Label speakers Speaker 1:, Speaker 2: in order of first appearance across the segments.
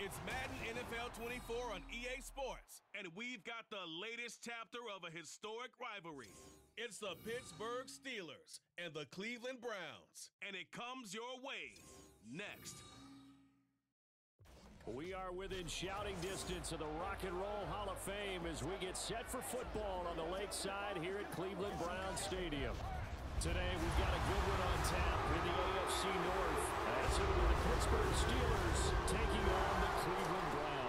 Speaker 1: It's Madden NFL 24 on EA Sports, and we've got the latest chapter of a historic rivalry. It's the Pittsburgh Steelers and the Cleveland Browns, and it comes your way next.
Speaker 2: We are within shouting distance of the Rock and Roll Hall of Fame as we get set for football on the lakeside here at Cleveland Browns Stadium. Today, we've got a good one on tap in the AFC North as it will be the Pittsburgh Steelers taking on the Cleveland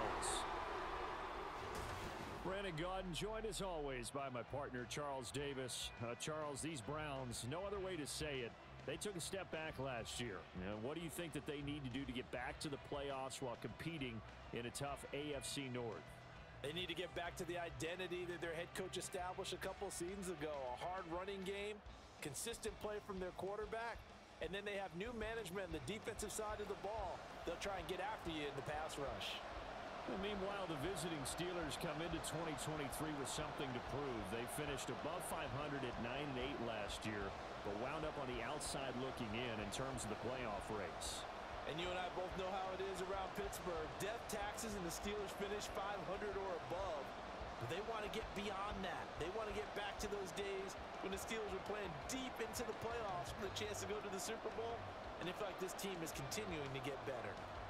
Speaker 2: Browns. Brandon Gaudin joined as always by my partner, Charles Davis. Charles, these Browns, no other way to say it, they took a step back last year. What do you think that they need to do to get back to the playoffs while competing in a tough AFC North?
Speaker 3: They need to get back to the identity that their head coach established a couple seasons ago. A hard running game, consistent play from their quarterback, and then they have new management on the defensive side of the ball. They'll try and get after you in the pass rush.
Speaker 2: And meanwhile, the visiting Steelers come into 2023 with something to prove. They finished above 500 at 9-8 last year, but wound up on the outside looking in terms of the playoff race.
Speaker 3: And you and I both know how it is around Pittsburgh. Death taxes and the Steelers finish 500 or above. But they want to get beyond that. They want to get back to those days when the Steelers were playing deep into the playoffs for the chance to go to the Super Bowl. And they feel like this team is continuing to get better.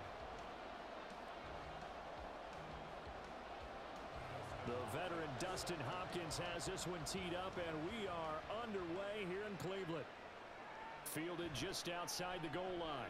Speaker 2: The veteran Dustin Hopkins has this one teed up, and we are underway here in Cleveland. Fielded just outside the goal line.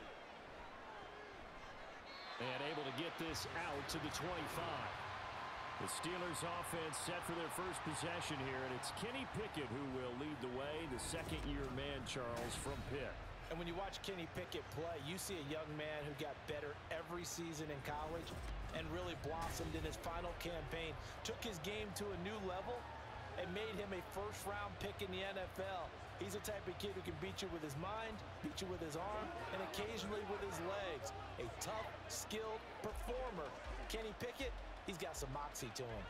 Speaker 2: And able to get this out to the 25. The Steelers offense set for their first possession here, and it's Kenny Pickett who will lead the way, the second-year man, Charles, from Pitt.
Speaker 3: And when you watch Kenny Pickett play, you see a young man who got better every season in college and really blossomed in his final campaign, took his game to a new level, and made him a first-round pick in the NFL. He's the type of kid who can beat you with his mind, beat you with his arm, and occasionally with his legs. A tough, skilled performer. Kenny Pickett, he's got some moxie to him.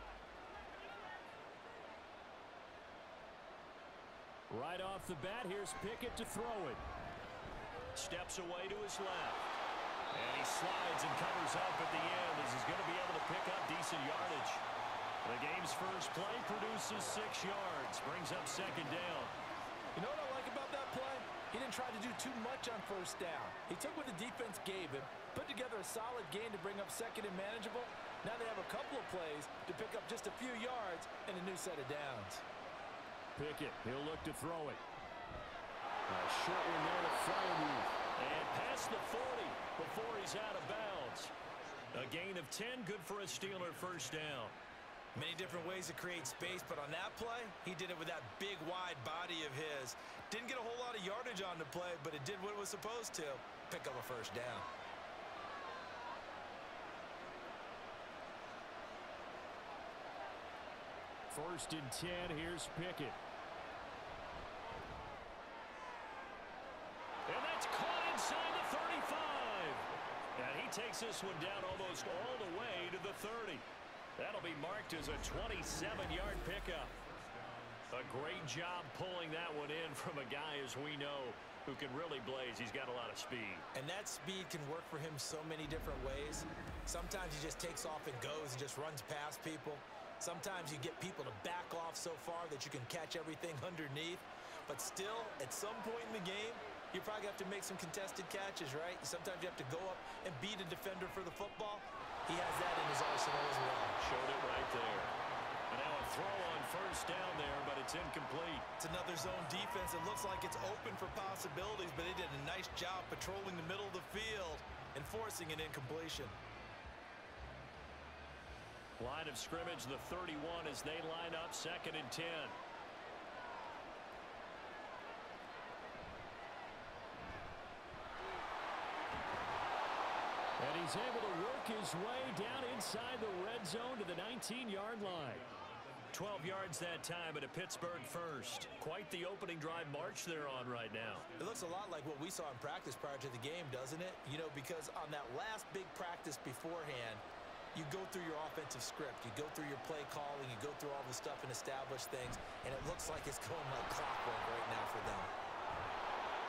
Speaker 2: Right off the bat, here's Pickett to throw it. Steps away to his left. And he slides and covers up at the end as he's going to be able to pick up decent yardage. The game's first play produces 6 yards, brings up second down.
Speaker 3: You know what I like about that play? He didn't try to do too much on first down. He took what the defense gave him, put together a solid gain to bring up second and manageable. Now they have a couple of plays to pick up just a few yards and a new set of downs.
Speaker 2: Pickett, he'll look to throw it. A short one there to Freiermuth. And past the 40 before he's out of bounds. A gain of 10, good for a Steeler first down.
Speaker 3: Many different ways to create space, but on that play, he did it with that big, wide body of his. Didn't get a whole lot of yardage on the play, but it did what it was supposed to, pick up a first down.
Speaker 2: First and 10, here's Pickett. And that's caught inside the 35. And he takes this one down almost all the way to the 30. That'll be marked as a 27-yard pickup. A great job pulling that one in from a guy, as we know, who can really blaze. He's got a lot of speed.
Speaker 3: And that speed can work for him so many different ways. Sometimes he just takes off and goes and just runs past people. Sometimes you get people to back off so far that you can catch everything underneath. But still, at some point in the game, you probably have to make some contested catches, right? Sometimes you have to go up and beat a defender for the football. He has that in his arsenal as well.
Speaker 2: Showed it right there. And now a throw on first down there, but it's incomplete.
Speaker 3: It's another zone defense. It looks like it's open for possibilities, but they did a nice job patrolling the middle of the field and forcing an incompletion.
Speaker 2: Line of scrimmage, the 31, as they line up second and 10. And he's able to work his way down inside the red zone to the 19-yard line. 12 yards that time, and a Pittsburgh first. Quite the opening drive march they're on right now.
Speaker 3: It looks a lot like what we saw in practice prior to the game, doesn't it? You know, because on that last big practice beforehand, you go through your offensive script. You go through your play calling. You go through all the stuff and establish things, and it looks like it's going like clockwork right now for them.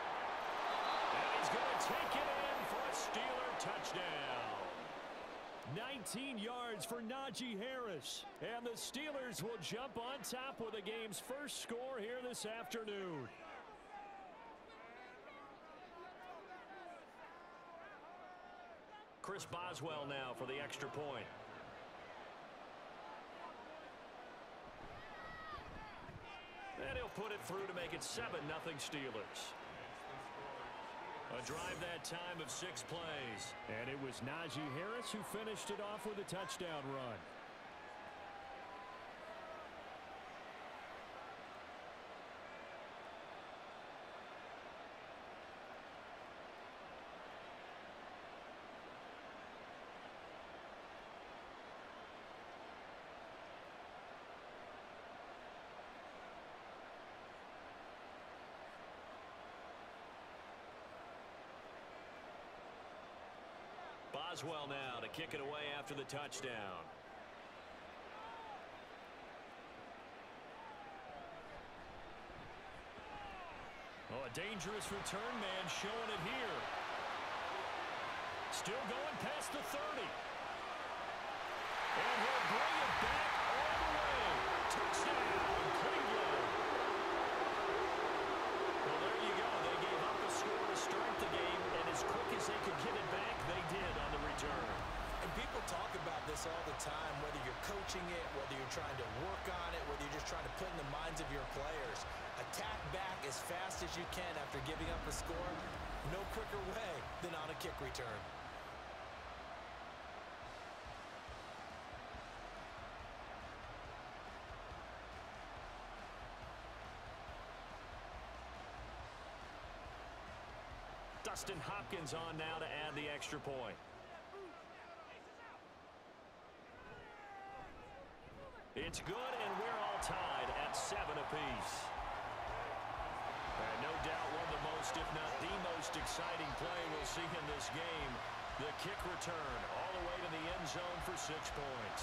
Speaker 2: And he's going to take it in for a Steeler touchdown. 19 yards for Najee Harris. And the Steelers will jump on top with the game's first score here this afternoon. Chris Boswell now for the extra point. And he'll put it through to make it 7-0 Steelers. A drive that time of 6 plays. And it was Najee Harris who finished it off with a touchdown run. Boswell now to kick it away after the touchdown. Oh, a dangerous return man showing it here. Still going past the 30. And he'll bring it back all the way. Touchdown, Cleveland. Well, there you go. They gave up a score to start the game, and as quick as they could get it back, they did on the return.
Speaker 3: And people talk about this all the time, whether you're coaching it, whether you're trying to work on it, whether you're just trying to put in the minds of your players. Attack back as fast as you can after giving up a score. No quicker way than on a kick return.
Speaker 2: Dustin Hopkins on now to add the extra point. It's good, and we're all tied at 7 apiece. And no doubt one of the most, if not the most exciting play we'll see in this game. The kick return all the way to the end zone for 6 points.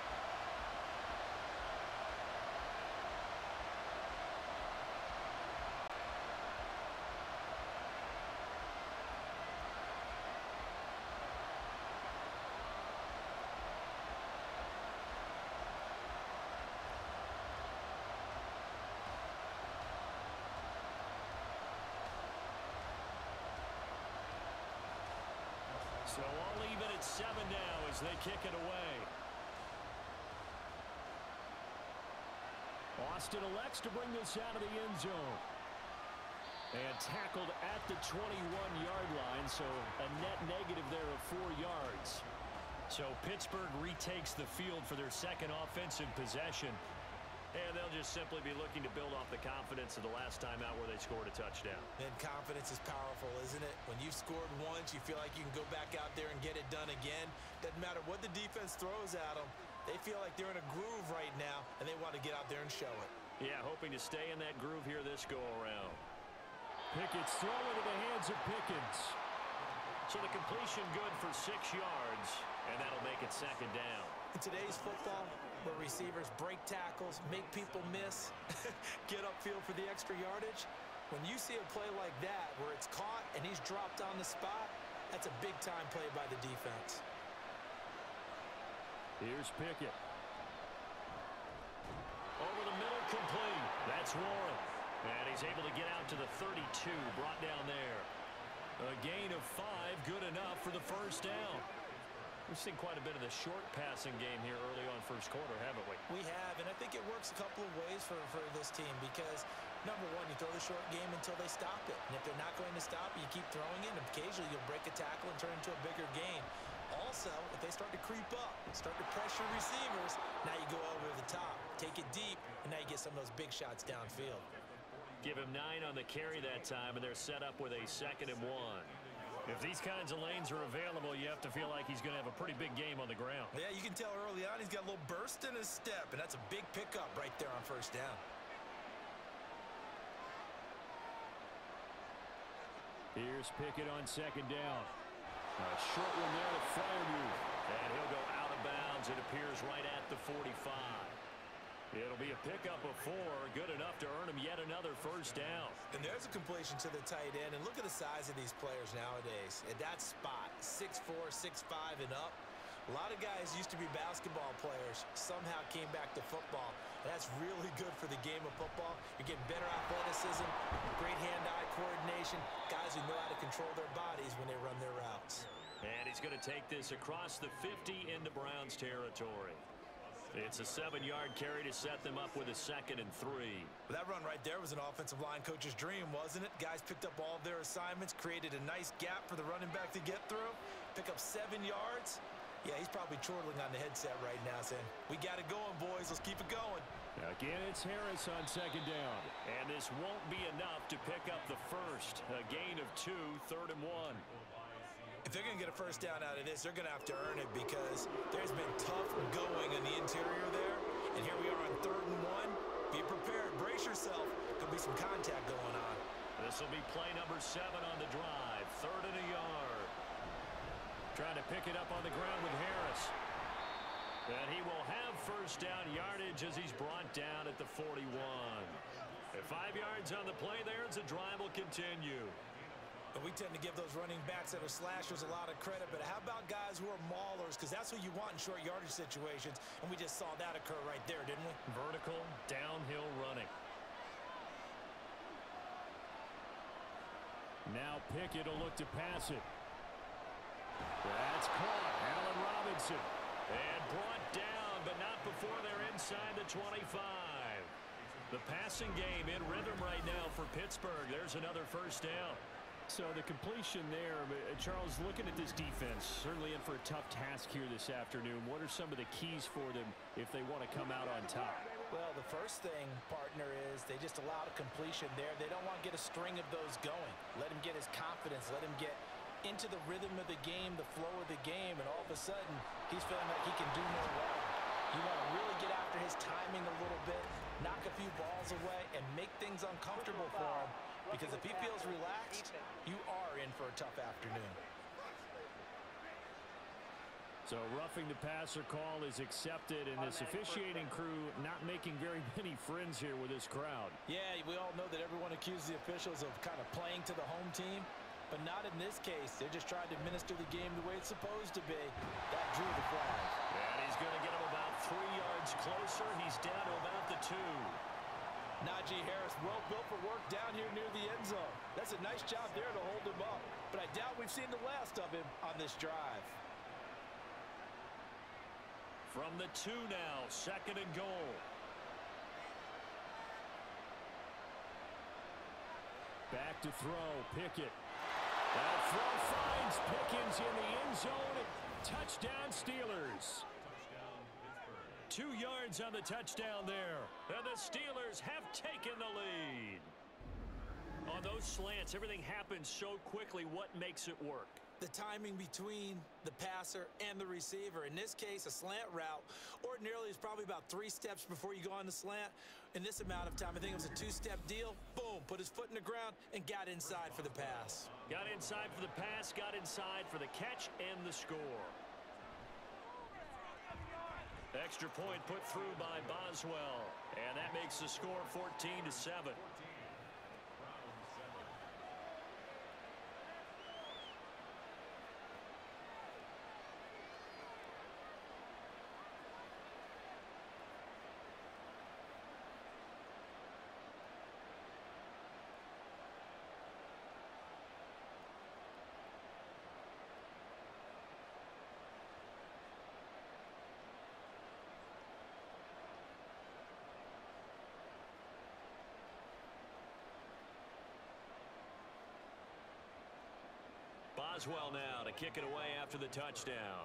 Speaker 2: So all even at 7 now as they kick it away. Austin elects to bring this out of the end zone. And tackled at the 21-yard line, so a net negative there of 4 yards. So Pittsburgh retakes the field for their second offensive possession. And they'll just simply be looking to build off the confidence of the last time out where they scored a touchdown.
Speaker 3: And confidence is powerful, isn't it? When you've scored once, you feel like you can go back out there and get it done again. Doesn't matter what the defense throws at them. They feel like they're in a groove right now, and they want to get out there and show it.
Speaker 2: Yeah, hoping to stay in that groove here this go-around. Pickett's throw into the hands of Pickens. So the completion good for 6 yards, and that'll make it second down.
Speaker 3: In today's football, where receivers break tackles, make people miss, get upfield for the extra yardage, when you see a play like that where it's caught and he's dropped on the spot, that's a big-time play by the defense.
Speaker 2: Here's Pickett. Over the middle, complete. That's Warren. And he's able to get out to the 32, brought down there. A gain of 5, good enough for the first down. We've seen quite a bit of the short passing game here early on first quarter, haven't we?
Speaker 3: We have, and I think it works a couple of ways for this team because, number one, you throw the short game until they stop it. And if they're not going to stop it, you keep throwing it, and occasionally you'll break a tackle and turn it into a bigger gain. Also, if they start to creep up, start to pressure receivers, now you go over the top, take it deep, and now you get some of those big shots downfield.
Speaker 2: Give him 9 on the carry that time, and they're set up with a 2nd and 1. If these kinds of lanes are available, you have to feel like he's going to have a pretty big game on the ground.
Speaker 3: Yeah, you can tell early on he's got a little burst in his step, and that's a big pickup right there on first down.
Speaker 2: Here's Pickett on 2nd down. A short one there to Freiermuth. And he'll go out of bounds. It appears right at the 45. It'll be a pickup of 4, good enough to earn him yet another first down.
Speaker 3: And there's a completion to the tight end, and look at the size of these players nowadays. At that spot, 6'4", 6'5", and up. A lot of guys used to be basketball players, somehow came back to football. And that's really good for the game of football. You're getting better athleticism, great hand-eye coordination, guys who know how to control their bodies when they run their routes.
Speaker 2: And he's going to take this across the 50 into Browns territory. It's a 7-yard carry to set them up with a 2nd and 3.
Speaker 3: Well, that run right there was an offensive line coach's dream, wasn't it? Guys picked up all of their assignments, created a nice gap for the running back to get through, pick up 7 yards. Yeah, he's probably chortling on the headset right now saying, we got it going, boys. Let's keep it going.
Speaker 2: Again, it's Harris on 2nd down. And this won't be enough to pick up the first. A gain of 2, 3rd and 1.
Speaker 3: If they're going to get a first down out of this, they're going to have to earn it because there's been tough going in the interior there. And here we are on 3rd and 1. Be prepared. Brace yourself. Could be some contact going on.
Speaker 2: This will be play number 7 on the drive. 3rd and a yard. Trying to pick it up on the ground with Harris. And he will have first down yardage as he's brought down at the 41. At 5 yards on the play there, as the drive will continue.
Speaker 3: And we tend to give those running backs that are slashers a lot of credit, but how about guys who are maulers? Because that's what you want in short yardage situations, and we just saw that occur right there, didn't we?
Speaker 2: Vertical, downhill running. Now Pickett will look to pass it. That's caught. Allen Robinson. And brought down, but not before they're inside the 25. The passing game in rhythm right now for Pittsburgh. There's another first down.
Speaker 4: So the completion there, Charles, looking at this defense, certainly in for a tough task here this afternoon. What are some of the keys for them if they want to come out on top?
Speaker 3: Well, the first thing, partner, is they just allow the completion there. They don't want to get a string of those going. Let him get his confidence. Let him get into the rhythm of the game, the flow of the game, and all of a sudden, he's feeling like he can do more well. You want to really get after his timing a little bit, knock a few balls away, and make things uncomfortable for him. Because if he feels relaxed, you are in for a tough afternoon.
Speaker 4: So roughing the passer call is accepted, and this officiating crew not making very many friends here with this crowd.
Speaker 3: Yeah, we all know that everyone accuses the officials of kind of playing to the home team, but not in this case. They're just trying to administer the game the way it's supposed to be. That drew the flag.
Speaker 2: And he's going to get him about 3 yards closer. He's down to about the 2.
Speaker 3: Najee Harris, well built for work down here near the end zone. That's a nice job there to hold him up. But I doubt we've seen the last of him on this drive.
Speaker 2: From the 2 now, 2nd and goal.
Speaker 4: Back to throw, Pickett. That throw finds Pickens in the end zone. Touchdown Steelers.
Speaker 2: 2 yards on the touchdown there. And the Steelers have taken the lead. On those slants, everything happens so quickly. What makes it work?
Speaker 3: The timing between the passer and the receiver. In this case, a slant route ordinarily is probably about 3 steps before you go on the slant. In this amount of time, I think it was a 2-step deal. Boom, put his foot in the ground and got inside for the pass.
Speaker 2: Got inside for the pass, got inside for the catch and the score. Extra point put through by Boswell. And that makes the score 14-7. Boswell now to kick it away after the touchdown.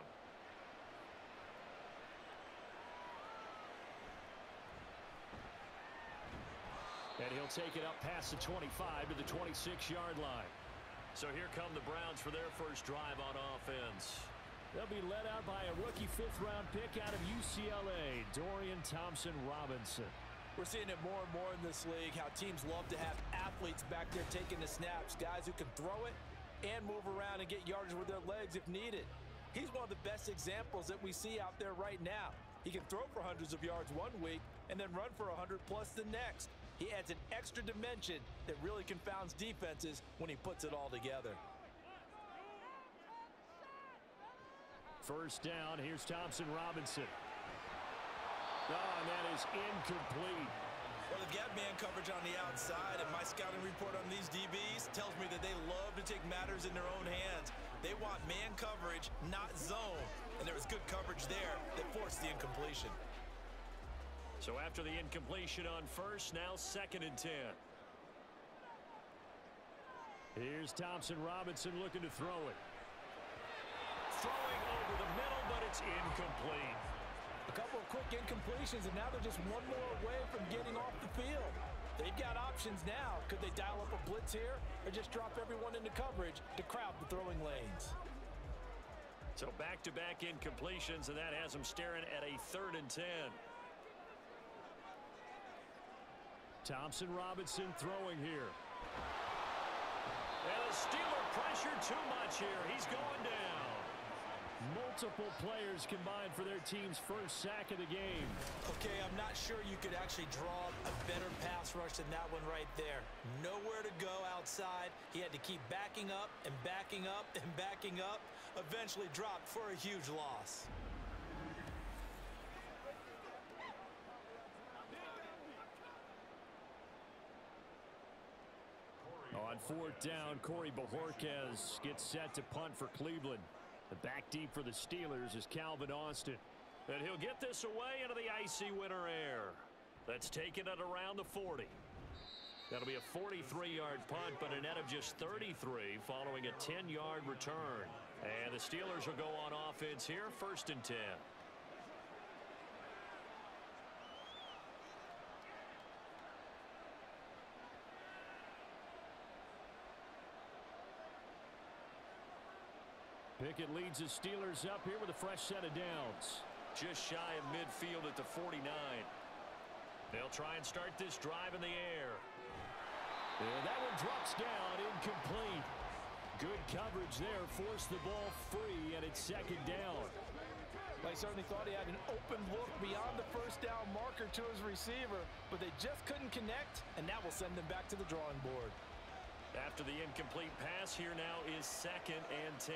Speaker 4: And he'll take it up past the 25 to the 26-yard line.
Speaker 2: So here come the Browns for their first drive on offense.
Speaker 4: They'll be led out by a rookie 5th-round pick out of UCLA, Dorian Thompson-Robinson.
Speaker 3: We're seeing it more and more in this league, how teams love to have athletes back there taking the snaps, guys who can throw it and move around and get yardage with their legs if needed. He's one of the best examples that we see out there right now. He can throw for hundreds of yards one week and then run for 100+ the next. He adds an extra dimension that really confounds defenses when he puts it all together.
Speaker 4: First down, here's Thompson Robinson. Oh, and that is incomplete.
Speaker 3: Well, they've got man coverage on the outside, and my scouting report on these DBs tells me that they love to take matters in their own hands. They want man coverage, not zone. And there was good coverage there that forced the incompletion.
Speaker 2: So after the incompletion on first, now 2nd and 10.
Speaker 4: Here's Thompson Robinson looking to throw it.
Speaker 2: Throwing over the middle, but it's incomplete.
Speaker 3: A couple of quick incompletions, and now they're just one more away from getting off the field. They've got options now. Could they dial up a blitz here or just drop everyone into coverage to crowd the throwing lanes?
Speaker 2: So back-to-back incompletions, and that has them staring at a 3rd and 10.
Speaker 4: Thompson Robinson throwing here.
Speaker 2: And the Steeler pressure too much here. He's going down.
Speaker 4: Multiple players combined for their team's first sack of the game.
Speaker 3: Okay, I'm not sure you could actually draw a better pass rush than that one right there. Nowhere to go outside. He had to keep backing up and backing up and backing up. Eventually dropped for a huge loss.
Speaker 4: On 4th down, Corey Bojorquez gets set to punt for Cleveland. The back deep for the Steelers is Calvin Austin.
Speaker 2: And he'll get this away into the icy winter air. That's taken it around the 40. That'll be a 43-yard punt, but a net of just 33 following a 10-yard return. And the Steelers will go on offense here, 1st and 10.
Speaker 4: Pickett leads the Steelers up here with a fresh set of downs.
Speaker 2: Just shy of midfield at the 49. They'll try and start this drive in the air.
Speaker 4: And that one drops down, incomplete. Good coverage there, forced the ball free, and it's 2nd down.
Speaker 3: They certainly thought he had an open look beyond the first down marker to his receiver, but they just couldn't connect, and that will send them back to the drawing board.
Speaker 2: After the incomplete pass, here now is 2nd and 10.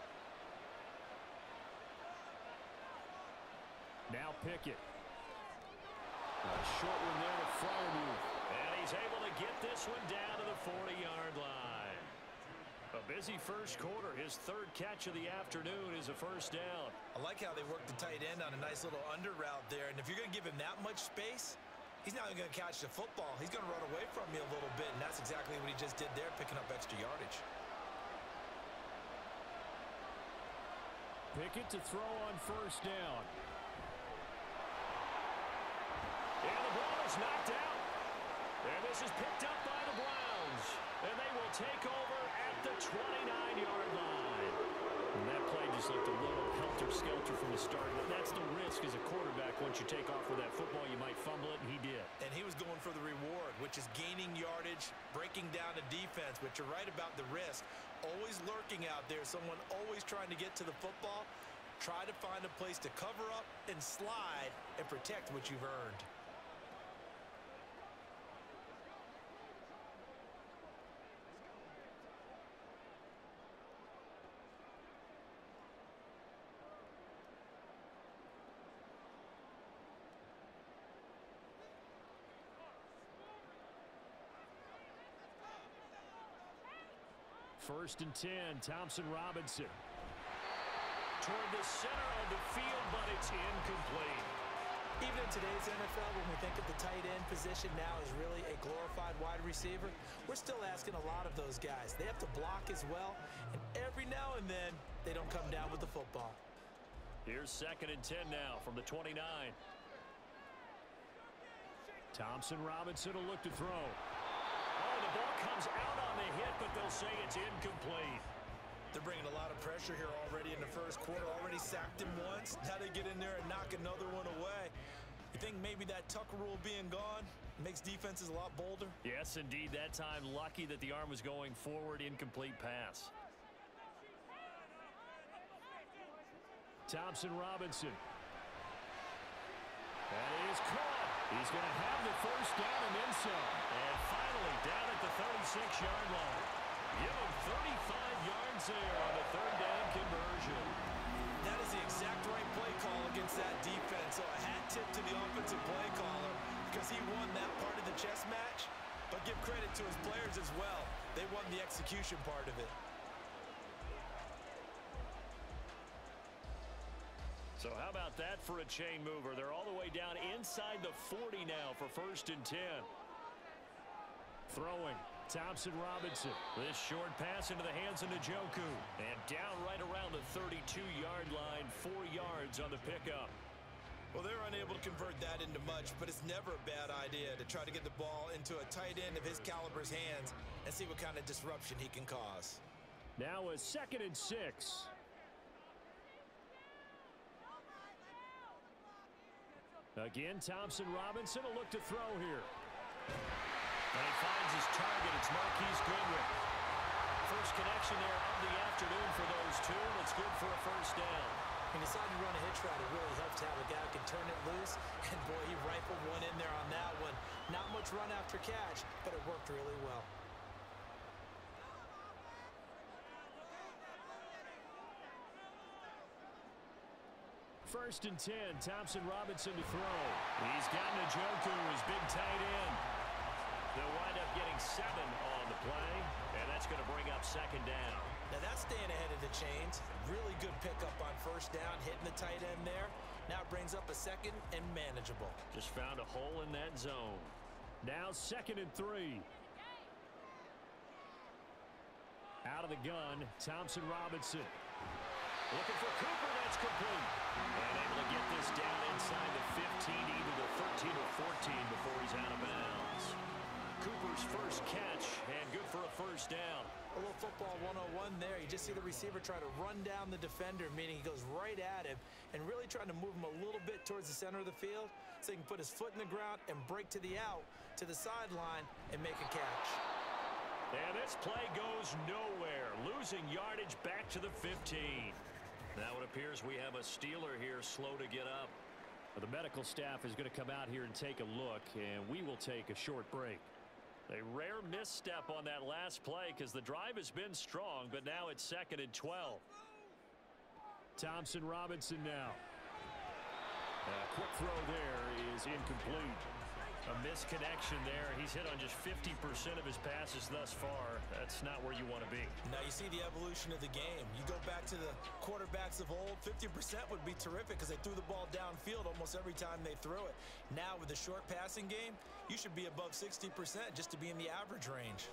Speaker 4: Now Pickett. A short one there to Freiermuth.
Speaker 2: And he's able to get this one down to the 40-yard line. A busy first quarter. His 3rd catch of the afternoon is a first down.
Speaker 3: I like how they worked the tight end on a nice little under route there. And if you're going to give him that much space, he's not even going to catch the football. He's going to run away from you a little bit, and that's exactly what he just did there, picking up extra yardage.
Speaker 4: Pickett to throw on first down.
Speaker 2: And the ball is knocked out. And this is picked up by the Browns. And they will take over at the 29-yard line.
Speaker 4: And that play just looked a little helter-skelter from the start. But that's the risk as a quarterback. Once you take off with that football, you might fumble it, and he did.
Speaker 3: And he was going for the reward, which is gaining yardage, breaking down a defense. But you're right about the risk. Always lurking out there, someone always trying to get to the football. Try to find a place to cover up and slide and protect what you've earned.
Speaker 4: First and 10, Thompson Robinson.
Speaker 2: Toward the center of the field, but it's incomplete.
Speaker 3: Even in today's NFL, when we think of the tight end position now as really a glorified wide receiver, we're still asking a lot of those guys. They have to block as well, and every now and then, they don't come down with the football.
Speaker 2: Here's 2nd and 10 now from the 29.
Speaker 4: Thompson Robinson will look to throw.
Speaker 2: Oh, the ball comes out on the hit, but they'll say it's incomplete.
Speaker 3: They're bringing a lot of pressure here already in the first quarter. Already sacked him once. Now they get in there and knock another one away. You think maybe that Tucker rule being gone makes defenses a lot bolder?
Speaker 2: Yes, indeed. That time, lucky that the arm was going forward. Incomplete pass.
Speaker 4: Thompson Robinson. That is caught. He's going to have the first down and then some.
Speaker 2: And finally down at the 36-yard line. Give him 35 yards there on the 3rd down conversion.
Speaker 3: That is the exact right play call against that defense. So a hat tip to the offensive play caller because he won that part of the chess match. But give credit to his players as well. They won the execution part of it.
Speaker 2: So how about that for a chain mover? They're all the way down inside the 40 now for 1st and 10. Throwing, Thompson Robinson. This short pass into the hands of Njoku. And down right around the 32-yard line, 4 yards on the pickup.
Speaker 3: Well, they're unable to convert that into much, but it's never a bad idea to try to get the ball into a tight end of his caliber's hands and see what kind of disruption he can cause.
Speaker 4: Now a 2nd and 6. Again, Thompson Robinson, a look to throw here.
Speaker 2: And he finds his target. It's Marquise Goodwin. First connection there of the afternoon for those two, and it's good for a 1st down.
Speaker 3: When he decided to run a hitch route, it really helps to have a guy who can turn it loose. And, boy, he rifled one in there on that one. Not much run after catch, but it worked really well.
Speaker 4: First and 10, Thompson Robinson to throw.
Speaker 2: He's got Njoku, his big tight end. They'll wind up getting 7 on the play, and that's going to bring up 2nd down.
Speaker 3: Now that's staying ahead of the chains. Really good pickup on 1st down, hitting the tight end there. Now it brings up a 2nd and manageable.
Speaker 2: Just found a hole in that zone.
Speaker 4: Now 2nd and 3. Out of the gun, Thompson Robinson.
Speaker 2: Looking for Cooper, that's complete. And able to get this down inside the 15, either the 13 or 14 before he's out of bounds. Cooper's first catch, and good for a 1st down.
Speaker 3: A little football 101 there. You just see the receiver try to run down the defender, meaning he goes right at him and really trying to move him a little bit towards the center of the field so he can put his foot in the ground and break to the out, to the sideline, and make a catch.
Speaker 2: And this play goes nowhere. Losing yardage back to the 15. Now it appears we have a Steeler here slow to get up.
Speaker 4: The medical staff is going to come out here and take a look, and we will take a short break.
Speaker 2: A rare misstep on that last play because the drive has been strong, but now it's 2nd and 12.
Speaker 4: Thompson Robinson now. A quick throw there is incomplete.
Speaker 2: A misconnection there. He's hit on just 50% of his passes thus far. That's not where you want to be.
Speaker 3: Now you see the evolution of the game. You go back to the quarterbacks of old, 50% would be terrific because they threw the ball downfield almost every time they threw it. Now with the short passing game, you should be above 60% just to be in the average range.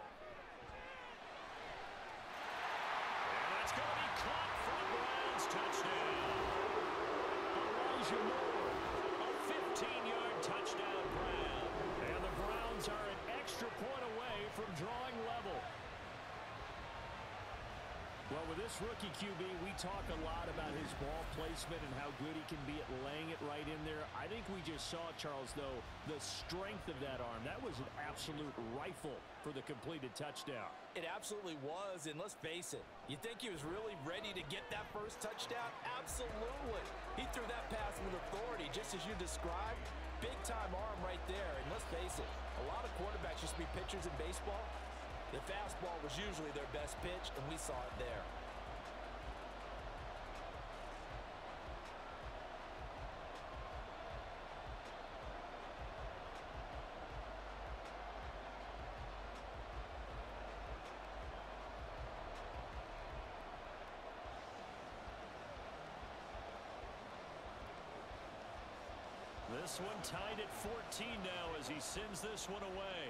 Speaker 2: And that's going to be caught for the Browns. Touchdown. Elijah Moore, a 15-yard touchdown grab.
Speaker 4: And the Browns are an extra point away from drawing level. Well, with this rookie QB, we talk a lot about his ball placement and how good he can be at laying it right in there. I think we just saw, Charles, though, the strength of that arm. That was an absolute rifle for the completed touchdown.
Speaker 3: It absolutely was, and let's face it, you think he was really ready to get that first touchdown? Absolutely. He threw that pass with authority, just as you described. Big-time arm right there, and let's face it, a lot of quarterbacks used to be pitchers in baseball. The fastball was usually their best pitch, and we saw it there.
Speaker 2: This one tied at 14 now as he sends this one away.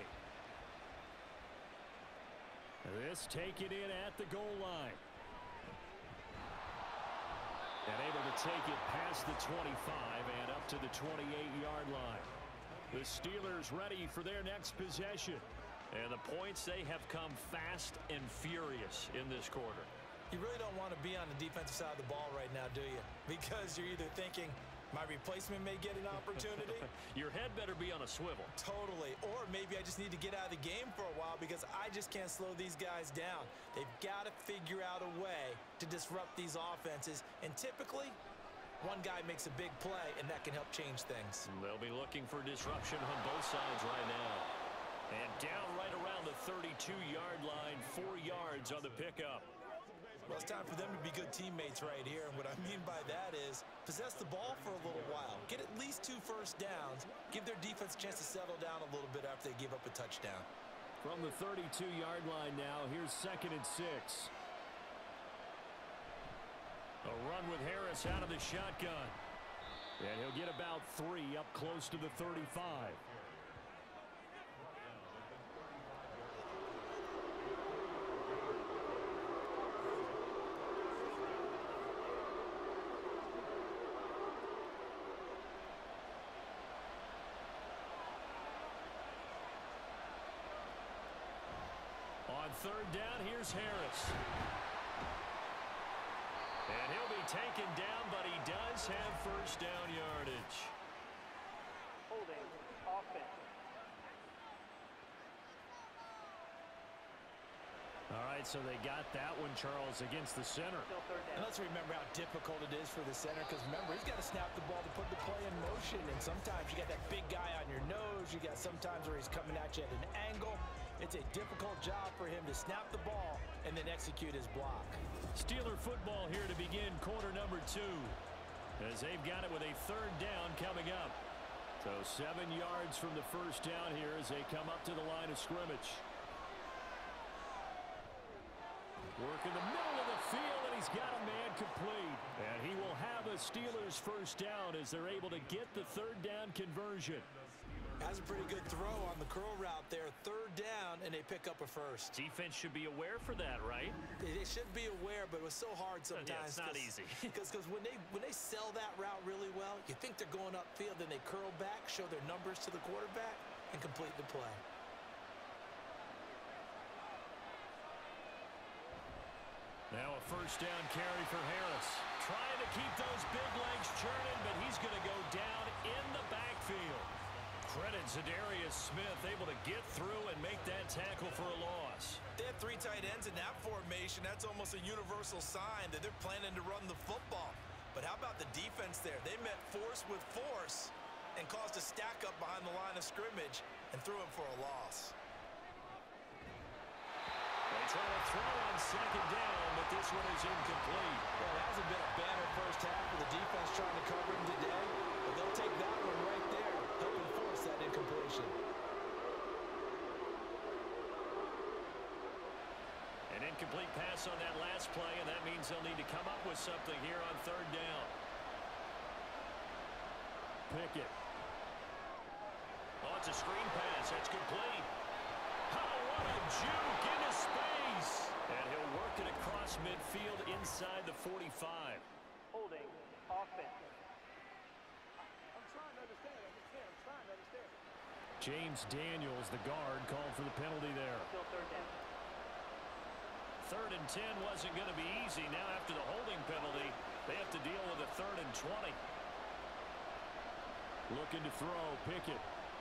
Speaker 4: This taken in at the goal line. And able to take it past the 25 and up to the 28-yard line. The Steelers ready for their next possession.
Speaker 2: And the points, they have come fast and furious in this quarter.
Speaker 3: You really don't want to be on the defensive side of the ball right now, do you? Because you're either thinking, my replacement may get an opportunity.
Speaker 2: Your head better be on a swivel.
Speaker 3: Totally. Or maybe I just need to get out of the game for a while because I just can't slow these guys down. They've got to figure out a way to disrupt these offenses. And typically, one guy makes a big play, and that can help change things.
Speaker 2: They'll be looking for disruption on both sides right now. And down right around the 32-yard line, 4 yards on the pickup.
Speaker 3: Well, it's time for them to be good teammates right here. And what I mean by that is possess the ball for a little while. Get at least 2 first downs. Give their defense a chance to settle down a little bit after they give up a touchdown.
Speaker 2: From the 32-yard line now, here's 2nd and 6. A run with Harris out of the shotgun. And he'll get about 3 up close to the 35. On 3rd down, here's Harris. And he'll be taken down, but he does have first down yardage.
Speaker 5: Holding offense.
Speaker 2: All right, so they got that one, Charles, against the center.
Speaker 3: And let's remember how difficult it is for the center, because remember, he's got to snap the ball to put the play in motion. And sometimes you got that big guy on your nose. You got sometimes where he's coming at you at an angle. It's a difficult job for him to snap the ball and then execute his block.
Speaker 2: Steeler football here to begin quarter number 2, as they've got it with a 3rd down coming up. So 7 yards from the first down here as they come up to the line of scrimmage. Work in the middle of the field, and he's got a man complete. And he will have a Steelers first down as they're able to get the 3rd down conversion.
Speaker 3: Has a pretty good throw on the curl route there. 3rd down, and they pick up a first.
Speaker 2: Defense should be aware for that, right?
Speaker 3: They should be aware, but it was so hard sometimes.
Speaker 2: Yeah, it's not easy.
Speaker 3: Because when they sell that route really well, you think they're going upfield, then they curl back, show their numbers to the quarterback, and complete the play.
Speaker 2: Now a first down carry for Harris. Trying to keep those big legs churning, but he's going to go down in the backfield. Credit Zadarius Smith, able to get through and make that tackle for a loss.
Speaker 3: They have 3 tight ends in that formation. That's almost a universal sign that they're planning to run the football. But how about the defense there? They met force with force and caused a stack up behind the line of scrimmage and threw him for a loss.
Speaker 2: They try to throw on 2nd down, but this one is incomplete.
Speaker 3: Well, it hasn't been a banner first half for the defense trying to cover him today, but they'll take that one right there, helping force that incompletion.
Speaker 2: An incomplete pass on that last play, and that means they'll need to come up with something here on 3rd down. Pickett. Oh, it's a screen pass. That's complete. Oh, what a juke into space. And he'll work it across midfield inside the 45.
Speaker 5: Holding offense.
Speaker 2: James Daniels, the guard, called for the penalty there.
Speaker 5: Still 3rd down.
Speaker 2: 3rd and 10 wasn't going to be easy. Now after the holding penalty, they have to deal with a 3rd and 20. Looking to throw, Pickett.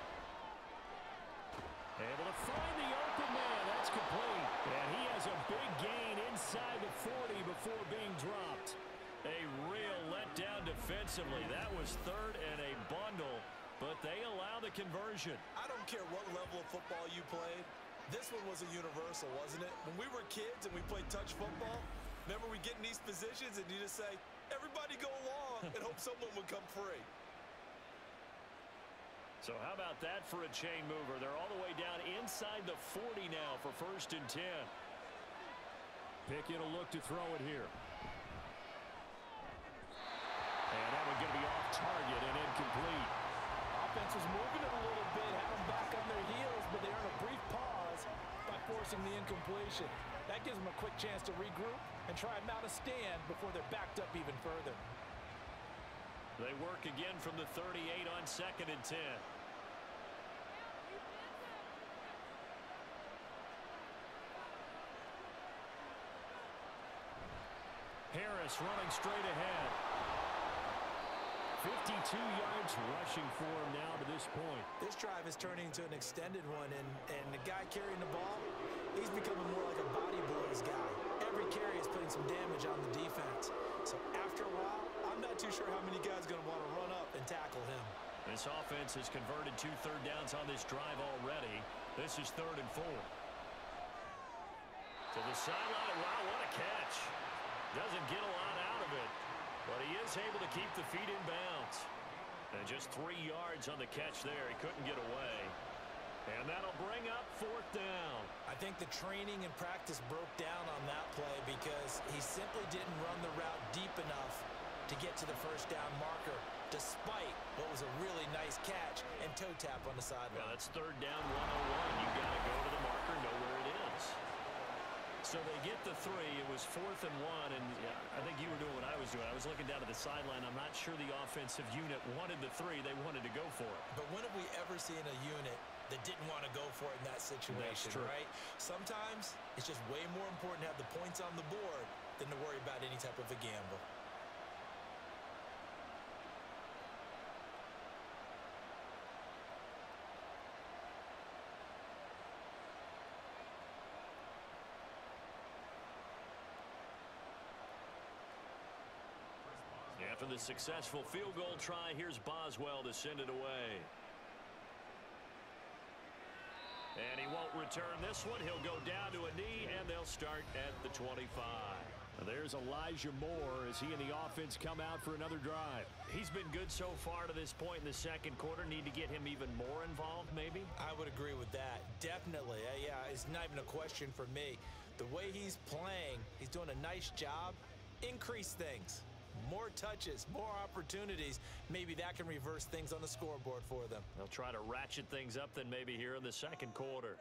Speaker 2: Able to find the open man. That's complete. And he has a big gain inside the 40 before being dropped. A real letdown defensively. That was 3rd and a bundle, but they allow the conversion.
Speaker 3: I don't care what level of football you played. This one was a universal, wasn't it? When we were kids and we played touch football, remember we get in these positions and you just say, everybody go along and hope someone would come free.
Speaker 2: So how about that for a chain mover? They're all the way down inside the 40 now for 1st and 10. Pickett will look to throw it here. And that one going to be off target and incomplete.
Speaker 3: Offense was moving it a little bit, had them back on their heels, but they earn a brief pause by forcing the incompletion. That gives them a quick chance to regroup and try and mount a stand before they're backed up even further.
Speaker 2: They work again from the 38 on 2nd and 10. Harris running straight ahead. 52 yards rushing for him now to this point.
Speaker 3: This drive is turning into an extended one, and the guy carrying the ball, he's becoming more like a body blows guy. Every carry is putting some damage on the defense. So after a while, I'm not too sure how many guys are going to want to run up and tackle him.
Speaker 2: This offense has converted 2 third downs on this drive already. This is 3rd and 4. To the sideline. Wow, what a catch. Doesn't get a lot out of it, but he is able to keep the feet in bounds. And just 3 yards on the catch there. He couldn't get away. And that'll bring up 4th down.
Speaker 3: I think the training and practice broke down on that play because he simply didn't run the route deep enough to get to the first down marker, despite what was a really nice catch and toe tap on the sideline.
Speaker 2: Yeah, that's 3rd down 101. You got to go to the marker, know where it is. So they get the 3. It was 4th and 1, and yeah, I think you were doing what I was doing. I was looking down at the sideline. I'm not sure the offensive unit wanted the 3. They wanted to go for it.
Speaker 3: But when have we ever seen a unit that didn't want to go for it in that situation, right? Sometimes it's just way more important to have the points on the board than to worry about any type of a gamble.
Speaker 2: After the successful field goal try, here's Boswell to send it away. And he won't return this one. He'll go down to a knee, and they'll start at the 25.
Speaker 4: There's Elijah Moore as he and the offense come out for another drive.
Speaker 2: He's been good so far to this point in the second quarter. Need to get him even more involved, maybe?
Speaker 3: I would agree with that. Definitely. Yeah, it's not even a question for me. The way he's playing, he's doing a nice job. Increase things. More touches, more opportunities. Maybe that can reverse things on the scoreboard for them.
Speaker 2: They'll try to ratchet things up then maybe here in the second quarter.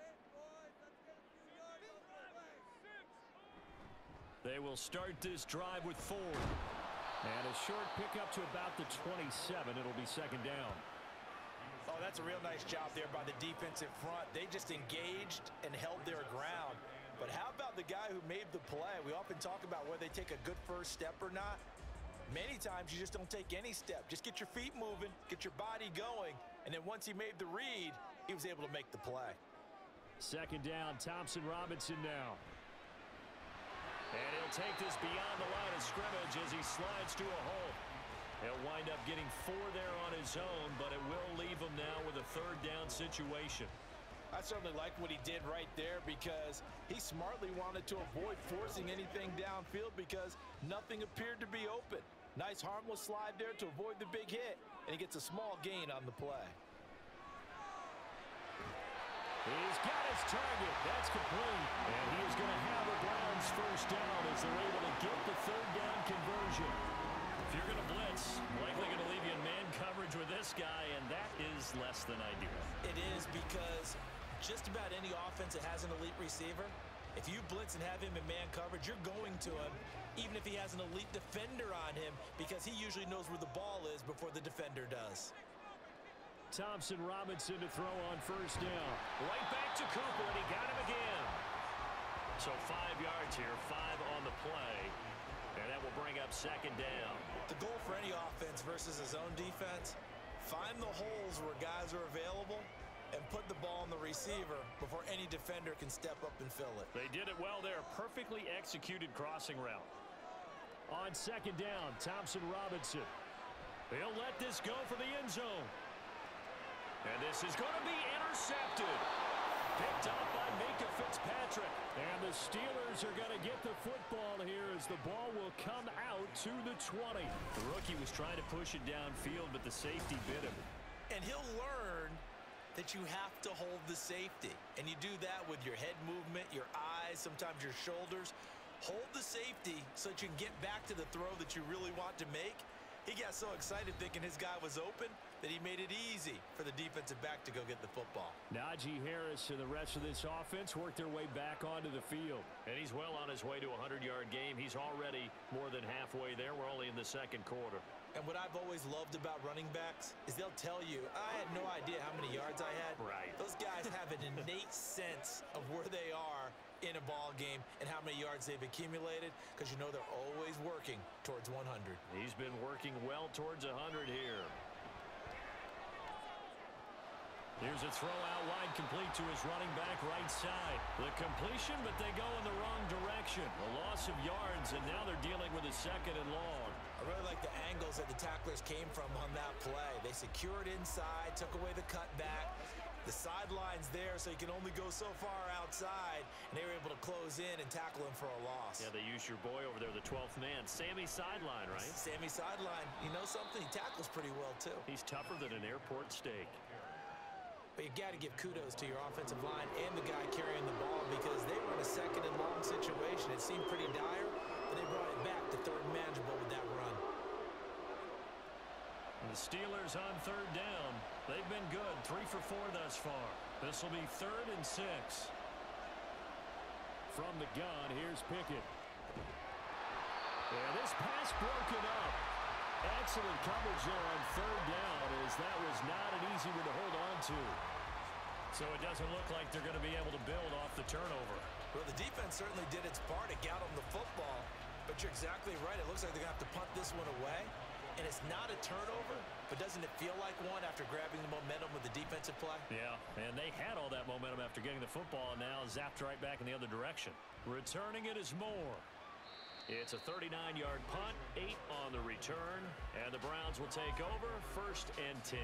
Speaker 2: They will start this drive with 4.
Speaker 4: And a short pickup to about the 27. It'll be 2nd down.
Speaker 3: Oh, that's a real nice job there by the defensive front. They just engaged and held their ground. But how about the guy who made the play? We often talk about whether they take a good first step or not. Many times you just don't take any step. Just get your feet moving, get your body going, and then once he made the read, he was able to make the play.
Speaker 4: 2nd down, Thompson Robinson now.
Speaker 2: And he'll take this beyond the line of scrimmage as he slides to a hole. He'll wind up getting 4 there on his own, but it will leave him now with a 3rd down situation.
Speaker 3: I certainly like what he did right there because he smartly wanted to avoid forcing anything downfield because nothing appeared to be open. Nice harmless slide there to avoid the big hit, and he gets a small gain on the play.
Speaker 4: He's got his target. That's complete. And he is going to have a Browns first down as they're able to get the 3rd down conversion.
Speaker 2: If you're going to blitz, likely going to leave you in man coverage with this guy, and that is less than ideal.
Speaker 3: It is because just about any offense that has an elite receiver, if you blitz and have him in man coverage, you're going to him, even if he has an elite defender on him, because he usually knows where the ball is before the defender does.
Speaker 4: Thompson Robinson to throw on first down.
Speaker 2: Right back to Cooper, and he got him again. So 5 yards here, 5 on the play, and that will bring up 2nd down.
Speaker 3: The goal for any offense versus his own defense, find the holes where guys are available and put the ball on the receiver before any defender can step up and fill it.
Speaker 2: They did it well there. Perfectly executed crossing route.
Speaker 4: On 2nd down, Thompson Robinson.
Speaker 2: He'll let this go for the end zone. And this is going to be intercepted. Picked up by Minka Fitzpatrick.
Speaker 4: And the Steelers are going to get the football here as the ball will come out to the 20.
Speaker 2: The rookie was trying to push it downfield, but the safety bit him.
Speaker 3: And he'll learn that you have to hold the safety. And you do that with your head movement, your eyes, sometimes your shoulders. Hold the safety so that you can get back to the throw that you really want to make. He got so excited thinking his guy was open that he made it easy for the defensive back to go get the football.
Speaker 4: Najee Harris and the rest of this offense work their way back onto the field.
Speaker 2: And he's well on his way to a 100-yard game. He's already more than halfway there. We're only in the second quarter.
Speaker 3: And what I've always loved about running backs is they'll tell you, I had no idea how many yards I had.
Speaker 2: Right.
Speaker 3: Those guys have an innate sense of where they are in a ball game and how many yards they've accumulated because you know they're always working towards 100.
Speaker 2: He's been working well towards 100 here. Here's a throw out wide, complete to his running back right side. The completion, but they go in the wrong direction. A loss of yards, and now they're dealing with a 2nd and long.
Speaker 3: I really like the angles that the tacklers came from on that play. They They secured inside, took away the cutback. The sideline's there, so you can only go so far outside, and they were able to close in and tackle him for a loss.
Speaker 2: Yeah, they used your boy over there, the 12th man. Sammy Sideline, right?
Speaker 3: Sammy Sideline. You know something? He tackles pretty well, too.
Speaker 2: He's tougher than an airport steak.
Speaker 3: But you got to give kudos to your offensive line and the guy carrying the ball because they were in a second and long situation. It seemed pretty dire, but they brought it back to third and manageable with that run.
Speaker 2: The Steelers on third down. They've been good, 3 for 4 thus far. This will be 3rd and 6. From the gun, here's Pickett. And this pass broken up. Excellent coverage there on third down, as that was not an easy one to hold on to. So it doesn't look like they're going to be able to build off the turnover.
Speaker 3: Well, the defense certainly did its part to get them the football, but you're exactly right. It looks like they're going to have to punt this one away. And it's not a turnover, but doesn't it feel like one after grabbing the momentum with the defensive play?
Speaker 2: Yeah, and they had all that momentum after getting the football, and now zapped right back in the other direction. Returning it is Moore. It's a 39-yard punt, 8 on the return, and the Browns will take over 1st and 10.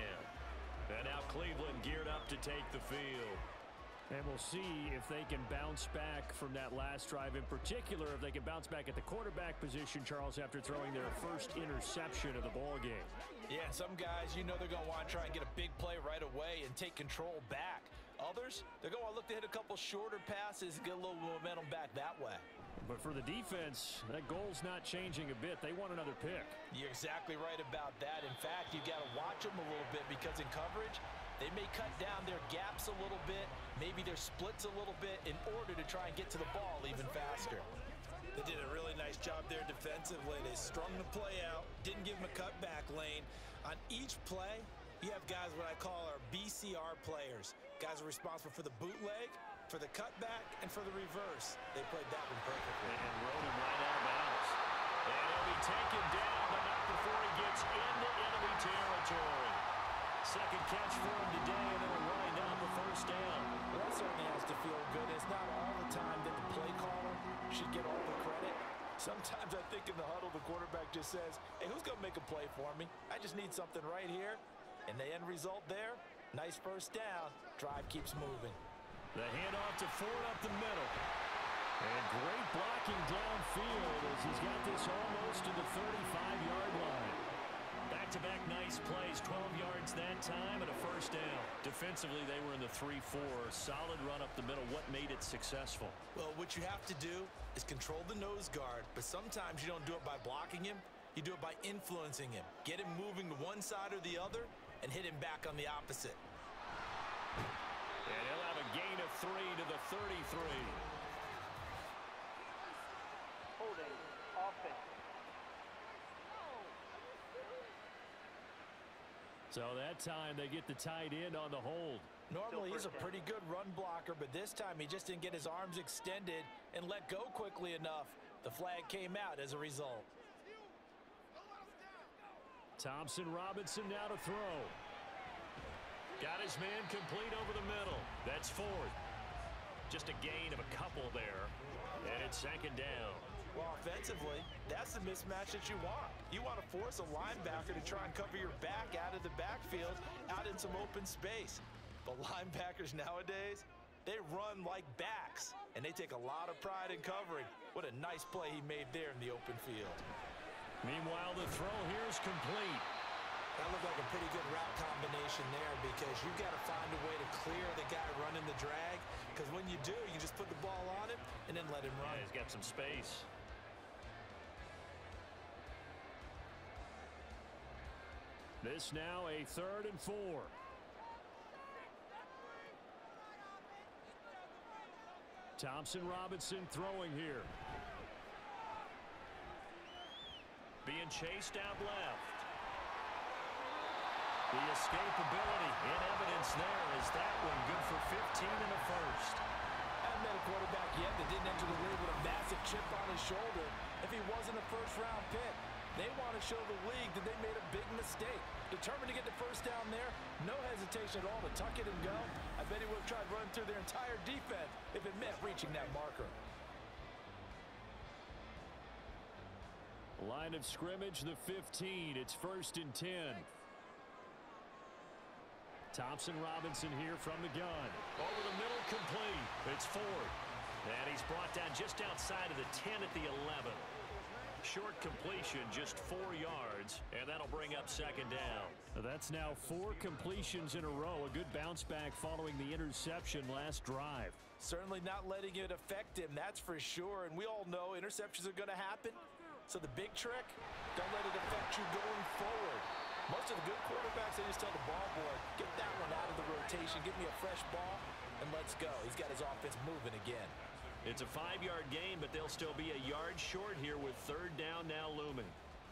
Speaker 2: And now Cleveland geared up to take the field.
Speaker 4: And we'll see if they can bounce back from that last drive. In particular, if they can bounce back at the quarterback position, Charles, after throwing their first interception of the ball game.
Speaker 3: Yeah, and some guys, you know they're going to want to try and get a big play right away and take control back. Others, they're going to look to hit a couple shorter passes and get a little momentum back that way.
Speaker 4: But for the defense, that goal's not changing a bit. They want another pick.
Speaker 3: You're exactly right about that. In fact, you've got to watch them a little bit because in coverage, they may cut down their gaps a little bit, maybe their splits a little bit in order to try and get to the ball even faster. They did a really nice job there defensively. They strung the play out, didn't give them a cutback lane. On each play, you have guys what I call our BCR players. Guys are responsible for the bootleg, for the cutback, and for the reverse. They played that one perfectly.
Speaker 2: And rode him right out of bounds. And he'll be taken down, but not before he gets into enemy territory. Second catch for him today, and they'll wind up the first down.
Speaker 3: Well, that certainly has to feel good. It's not all the time that the play caller should get all the credit. Sometimes I think in the huddle, the quarterback just says, hey, who's going to make a play for me? I just need something right here. And the end result there, nice first down. Drive keeps moving.
Speaker 2: The handoff to Ford up the middle. And great blocking downfield as he's got this almost to the 35-yard line. Back-to-back nice plays, 12 yards that time and a first down. Defensively, they were in the 3-4. Solid run up the middle. What made it successful?
Speaker 3: Well, what you have to do is control the nose guard, but sometimes you don't do it by blocking him. You do it by influencing him. Get him moving to one side or the other and hit him back on the opposite.
Speaker 2: And he'll have a gain of 3 to the 33.
Speaker 5: Holding, offense.
Speaker 4: So that time they get the tight end on the hold.
Speaker 3: Normally he's a pretty good run blocker, but this time he just didn't get his arms extended and let go quickly enough. The flag came out as a result.
Speaker 4: Thompson Robinson now to throw.
Speaker 2: Got his man complete over the middle. That's Ford. Just a gain of a couple there. And it's second down.
Speaker 3: Well, offensively, that's the mismatch that you want. You want to force a linebacker to try and cover your back out of the backfield, out in some open space. But linebackers nowadays, they run like backs, and they take a lot of pride in covering. What a nice play he made there in the open field.
Speaker 2: Meanwhile, the throw here is complete.
Speaker 3: That looked like a pretty good route combination there because you've got to find a way to clear the guy running the drag, because when you do, you just put the ball on him and then let him run.
Speaker 2: Yeah, he's got some space.
Speaker 4: This now a 3rd and 4. Thompson Robinson throwing here.
Speaker 2: Being chased out left. The escapability in evidence there is that one good for 15 in the first.
Speaker 3: Haven't met a quarterback yet that didn't enter the league with a massive chip on his shoulder if he wasn't a first-round pick. They want to show the league that they made a big mistake. Determined to get the first down there, no hesitation at all to tuck it and go. I bet he would have tried running through their entire defense if it meant reaching that marker.
Speaker 4: Line of scrimmage, the 15. It's 1st and 10.
Speaker 2: Thompson Robinson here from the gun. Over the middle, complete. It's Ford. And he's brought down just outside of the 10 at the 11. Short completion, just 4 yards, and that'll bring up second down.
Speaker 4: That's now 4 completions in a row. A good bounce back following the interception last drive.
Speaker 3: Certainly not letting it affect him, that's for sure. And we all know interceptions are going to happen. So the big trick, don't let it affect you going forward. Most of the good quarterbacks, they just tell the ball boy, get that one out of the rotation, give me a fresh ball, and let's go. He's got his offense moving again.
Speaker 2: It's a 5-yard gain, but they'll still be a yard short here with third down now looming.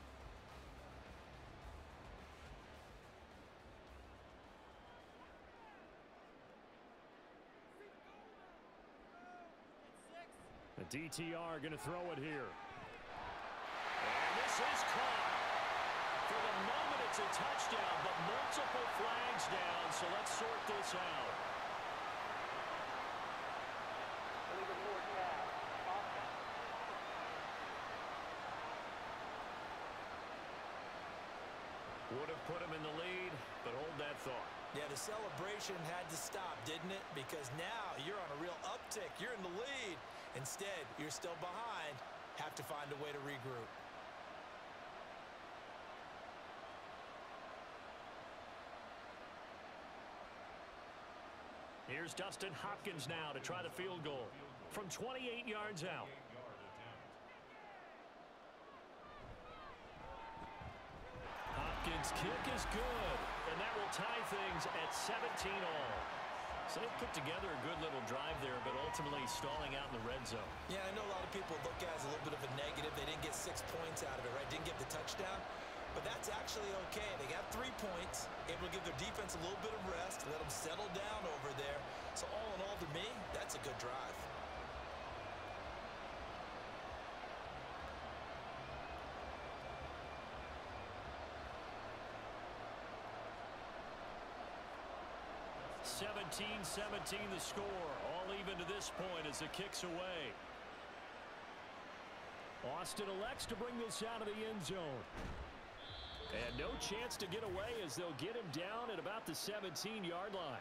Speaker 4: The DTR going to throw it here.
Speaker 2: And this is caught. For the moment, it's a touchdown, but multiple flags down, so let's sort this out.
Speaker 5: Illegal forward pass. Offense.
Speaker 2: Would have put him in the lead, but hold that thought.
Speaker 3: Yeah, the celebration had to stop, didn't it? Because now you're on a real uptick. You're in the lead. Instead, you're still behind. Have to find a way to regroup.
Speaker 2: Here's Dustin Hopkins now to try the field goal from 28 yards out. Hopkins' kick is good, and that will tie things at 17 all. So they put together a good little drive there, but ultimately stalling out in the red zone.
Speaker 3: Yeah, I know a lot of people look at it as a little bit of a negative. They didn't get 6 points out of it, right? Didn't get the touchdown. But that's actually okay. They got 3 points, able to give their defense a little bit of rest, let them settle down over there. So all in all, to me, that's a good drive. (17-17) the score. All even to this point as the kick's away.
Speaker 4: Austin elects to bring this out of the end zone. And no chance to get away as they'll get him down at about the 17-yard line.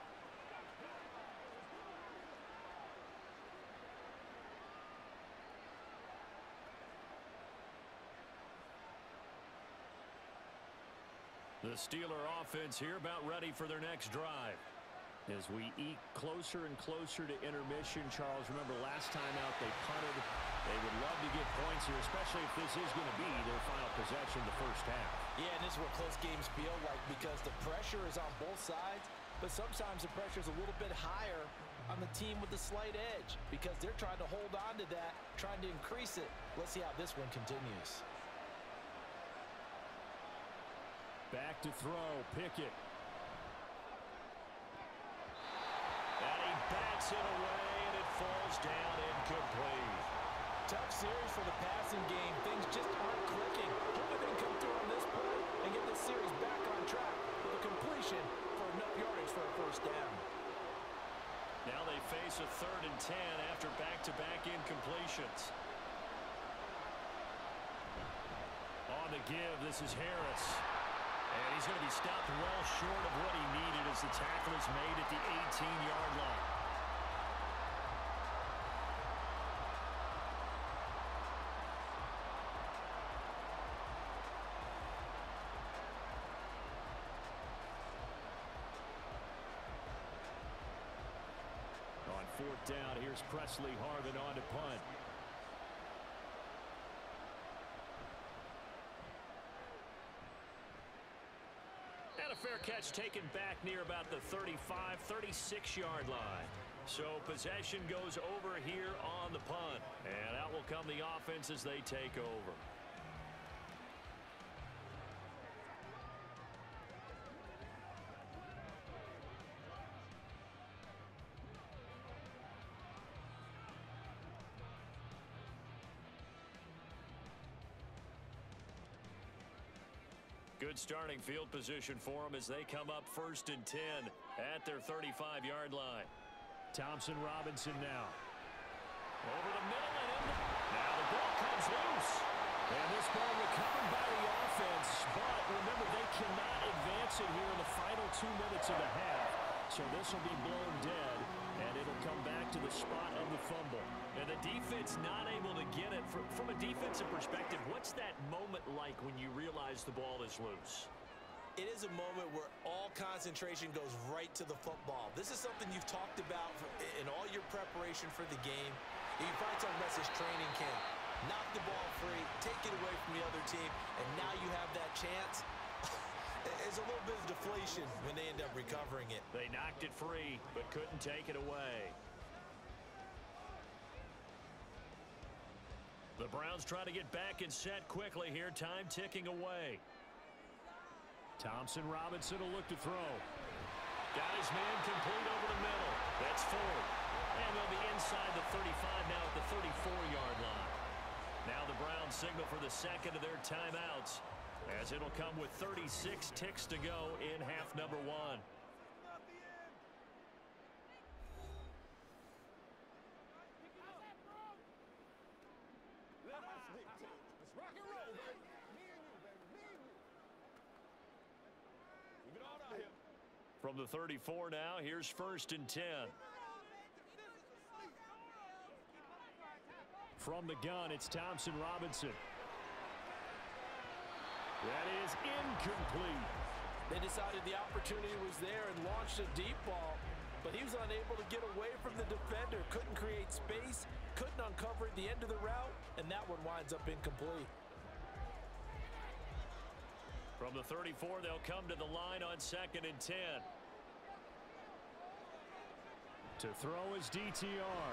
Speaker 2: The Steeler offense here about ready for their next drive.
Speaker 4: As we eke closer and closer to intermission, Charles, remember last time out they punted. They would love to get points here, especially if this is going to be their final possession the first half.
Speaker 3: Yeah, and this is what close games feel like because the pressure is on both sides, but sometimes the pressure is a little bit higher on the team with the slight edge because they're trying to hold on to that, trying to increase it. Let's see how this one continues.
Speaker 4: Back to throw, Pickett.
Speaker 2: And he bats it away, and it falls down incomplete.
Speaker 3: Tough series for the passing game. Things just aren't clicking. Hoping they can come through on this play and get this series back on track with a completion for enough yardage for a first down.
Speaker 2: Now they face a 3rd and 10 after back-to-back incompletions.
Speaker 4: On the give, this is Harris.
Speaker 2: And he's going to be stopped well short of what he needed as the tackle is made at the 18-yard line.
Speaker 4: On 4th down, here's Presley Harvin on to punt.
Speaker 2: And a fair catch taken back near about the 35, 36-yard line. So possession goes over here on the punt. And out will come the offense as they take over. Good starting field position for them as they come up 1st and 10 at their 35-yard line.
Speaker 4: Thompson Robinson now.
Speaker 2: Over the middle and in. Now the ball comes loose.
Speaker 4: And this ball recovered by the offense. But remember, they cannot advance it here in the final 2 minutes of the half, so this will be blown dead, and it'll come back to the spot of the fumble.
Speaker 2: And the defense not able to get it. From a defensive perspective, what's that moment like when you realize the ball is loose?
Speaker 3: It is a moment where all concentration goes right to the football. This is something you've talked about in all your preparation for the game. You probably talked about this training camp. Knock the ball free, take it away from the other team, and now you have that chance. There's a little bit of deflation when they end up recovering it.
Speaker 2: They knocked it free, but couldn't take it away. The Browns try to get back and set quickly here. Time ticking away.
Speaker 4: Thompson Robinson will look to throw.
Speaker 2: Guys, man, complete over the middle. That's Ford. And they'll be inside the 35 now at the 34-yard line. Now the Browns signal for the second of their timeouts, as it'll come with 36 ticks to go in half number 1. From the 34 now, here's 1st and 10.
Speaker 4: From the gun, it's Thompson Robinson. That is incomplete.
Speaker 3: They decided the opportunity was there and launched a deep ball, but he was unable to get away from the defender, couldn't create space, couldn't uncover the end of the route, and that one winds up incomplete.
Speaker 2: From the 34, they'll come to the line on 2nd and 10.
Speaker 4: To throw is DTR.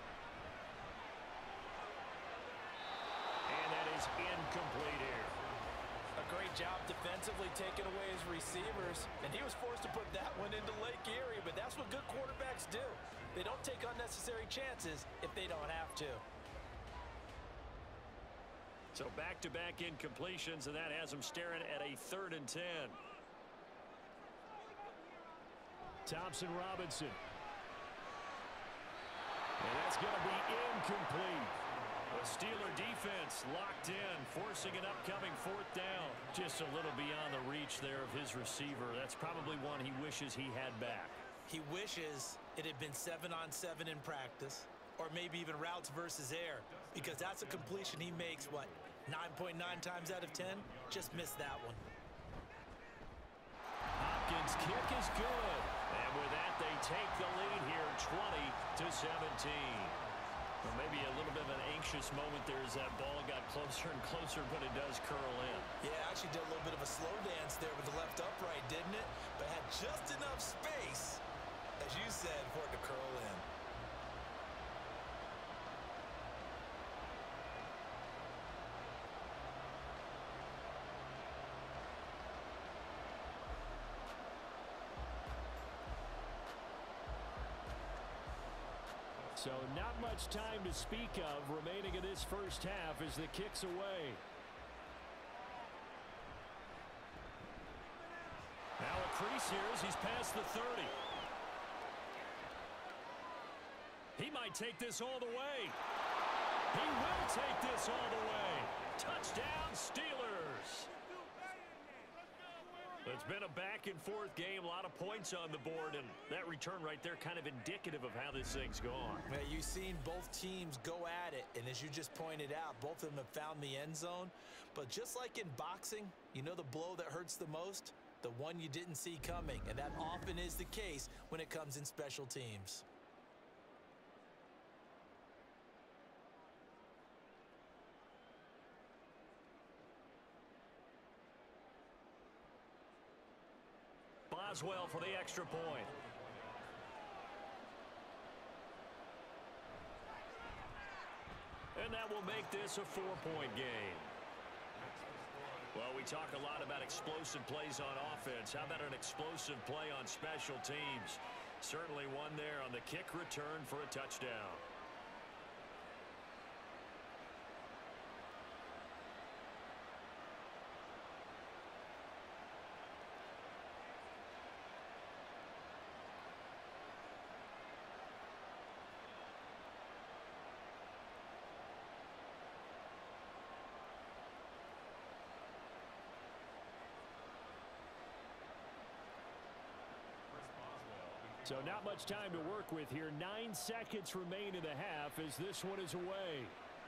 Speaker 2: And that is incomplete here.
Speaker 3: A great job defensively taking away his receivers, and he was forced to put that one into Lake Erie, but that's what good quarterbacks do. They don't take unnecessary chances if they don't have to.
Speaker 2: So back-to-back incompletions, and that has them staring at a 3rd and 10.
Speaker 4: Thompson Robinson. And that's going to be incomplete.
Speaker 2: The Steeler defense locked in, forcing an upcoming 4th down.
Speaker 4: Just a little beyond the reach there of his receiver. That's probably one he wishes he had back.
Speaker 3: He wishes it had been 7-on-7 in practice, or maybe even routes versus air, because that's a completion he makes, what, 9.9 times out of 10? Just missed that one.
Speaker 2: Hopkins' kick is good. And with that, they take the lead here, 20-17. Well, maybe a little bit of an anxious moment there as that ball got closer and closer, but it does curl in.
Speaker 3: Yeah, actually did a little bit of a slow dance there with the left upright, didn't it? But had just enough space, as you said, for it to curl in.
Speaker 4: So not much time to speak of remaining in this first half as the kick's away.
Speaker 2: Now a crease here as he's past the 30. He might take this all the way. He will take this all the way. Touchdown, Steelers. It's been a back-and-forth game, a lot of points on the board, and that return right there kind of indicative of how this thing's gone.
Speaker 3: Yeah, you've seen both teams go at it, and as you just pointed out, both of them have found the end zone. But just like in boxing, you know the blow that hurts the most? The one you didn't see coming, and that often is the case when it comes in special teams.
Speaker 2: Boswell for the extra point. And that will make this a 4-point game. Well, we talk a lot about explosive plays on offense. How about an explosive play on special teams? Certainly one there on the kick return for a touchdown.
Speaker 4: So not much time to work with here. 9 seconds remain in the half as this one is away.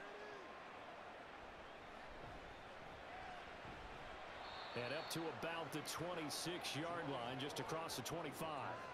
Speaker 4: And up to about the 26-yard line, just across the 25.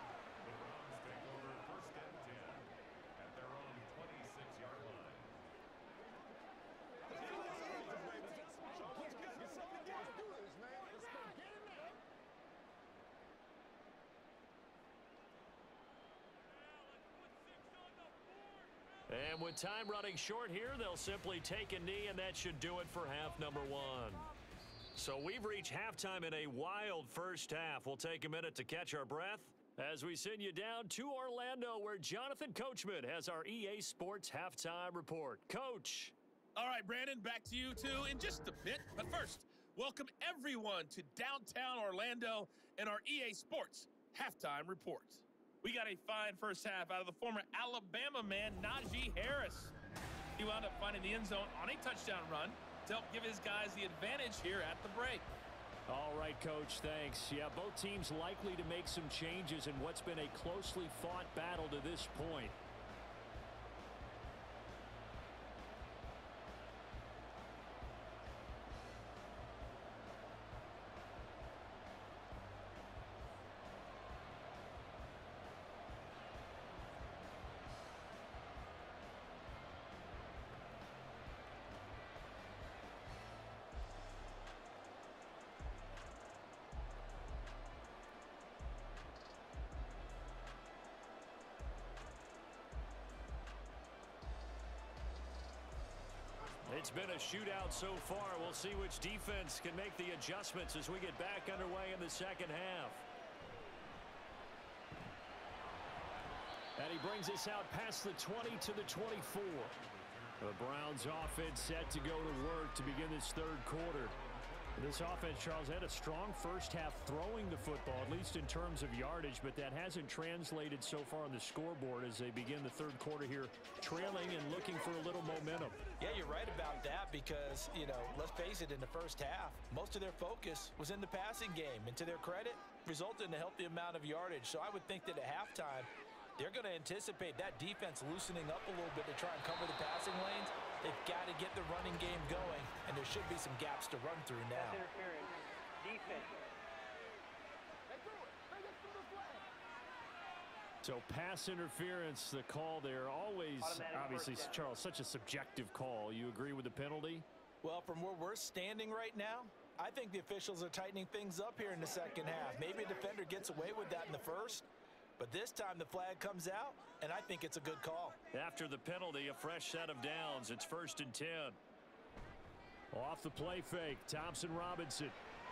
Speaker 4: And with time running short here, they'll simply take a knee, and that should do it for half number one. So we've reached halftime in a wild first half. We'll take a minute to catch our breath as we send you down to Orlando, where Jonathan Coachman has our EA Sports halftime report. Coach.
Speaker 6: All right, Brandon, back to you two in just a bit. But first, welcome everyone to downtown Orlando and our EA Sports halftime report. We got a fine first half out of the former Alabama man, Najee Harris. He wound up finding the end zone on a touchdown run to help give his guys the advantage here at the break.
Speaker 4: All right, Coach, thanks. Yeah, both teams likely to make some changes in what's been a closely fought battle to this point. It's been a shootout so far. We'll see which defense can make the adjustments as we get back underway in the second half. And he brings us out past the 20 to the 24. The Browns offense set to go to work to begin this third quarter. This offense, Charles, had a strong first half throwing the football, at least in terms of yardage, but that hasn't translated so far on the scoreboard as they begin the third quarter here, trailing and looking for a little momentum.
Speaker 3: Yeah, you're right about that because, let's face it, in the first half, most of their focus was in the passing game. And to their credit, resulted in a healthy amount of yardage. So I would think that at halftime, they're going to anticipate that defense loosening up a little bit to try and cover the passing lanes. They've got to get the running game going, and there should be some gaps to run through now.
Speaker 5: Interference. Defense.
Speaker 4: So pass interference, the call there, always, obviously, Charles, such a subjective call. You agree with the penalty?
Speaker 3: Well, from where we're standing right now, I think the officials are tightening things up here in the second half. Maybe a defender gets away with that in the first, but this time the flag comes out, and I think it's a good call. After the penalty, a fresh set of downs. It's 1st and 10. Off the play fake, Thompson Robinson.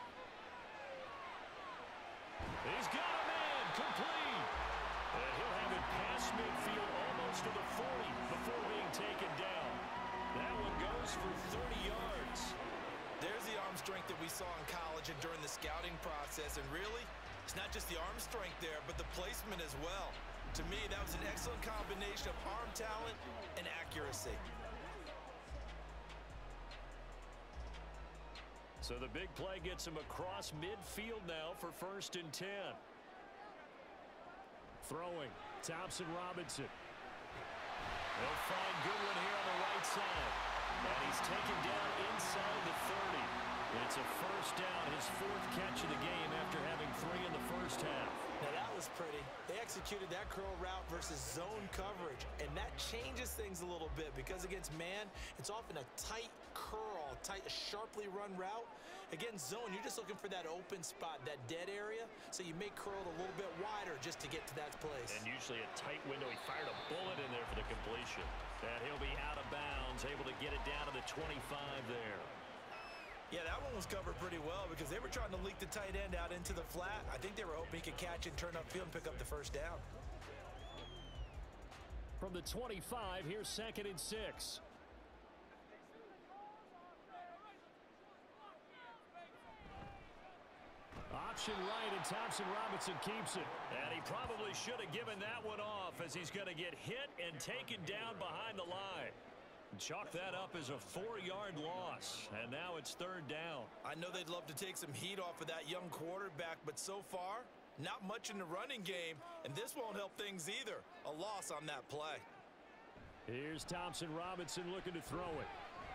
Speaker 3: He's got a man, complete. And he'll have it past midfield almost to the 40 before being taken down. That one goes for 30 yards. There's the arm strength that we saw in college and during the scouting process, and really, it's not just the arm strength there, but the placement as well. To me, that was an excellent combination of arm talent and accuracy. So the big play gets him across midfield now for 1st and 10. Throwing, Thompson Robinson. They'll find Goodwin here on the right side. And he's taken down inside the 30. It's a first down, his 4th catch of the game after having 3 in the first half. Now that was pretty. They executed that curl route versus zone coverage, and that changes things a little bit because against man, it's often a tight curl, sharply run route. Against zone, you're just looking for that open spot, that dead area, so you may curl it a little bit wider just to get to that place. And usually a tight window. He fired a bullet in there for the completion. And he'll be out of bounds, able to get it down to the 25 there. Yeah, that one was covered pretty well because they were trying to leak the tight end out into the flat. I think they were hoping he could catch it, turn upfield, and pick up the first down. From the 25, here's 2nd and 6. Option right, and Thompson Robinson keeps it. And he probably should have given that one off as he's going to get hit and taken down behind the line. Chalk that up as a 4-yard loss, and now it's 3rd down. I know they'd love to take some heat off of that young quarterback, but so far, Not much in the running game, and this won't help things either. A loss on that play.
Speaker 4: Here's Thompson Robinson looking to throw it.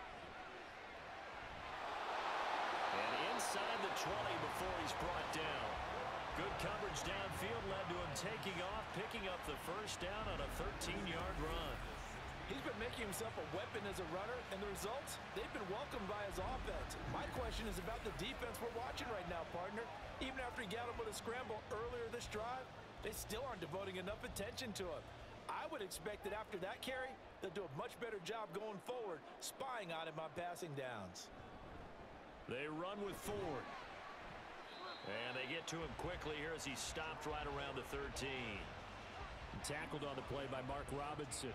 Speaker 4: And inside the 20 before he's brought down. Good coverage downfield led to him taking off, picking up the first down on a 13-yard run.
Speaker 3: He's been making himself a weapon as a runner, and the results, they've been welcomed by his offense. My question is about the defense we're watching right now, partner. Even after he got him with a scramble earlier this drive, they still aren't devoting enough attention to him. I would expect that after that carry, they'll do a much better job going forward, spying on him on passing downs.
Speaker 2: They run with Ford. And they get to him quickly here as he stopped right around the 13.
Speaker 4: Tackled on the play by Mark Robinson.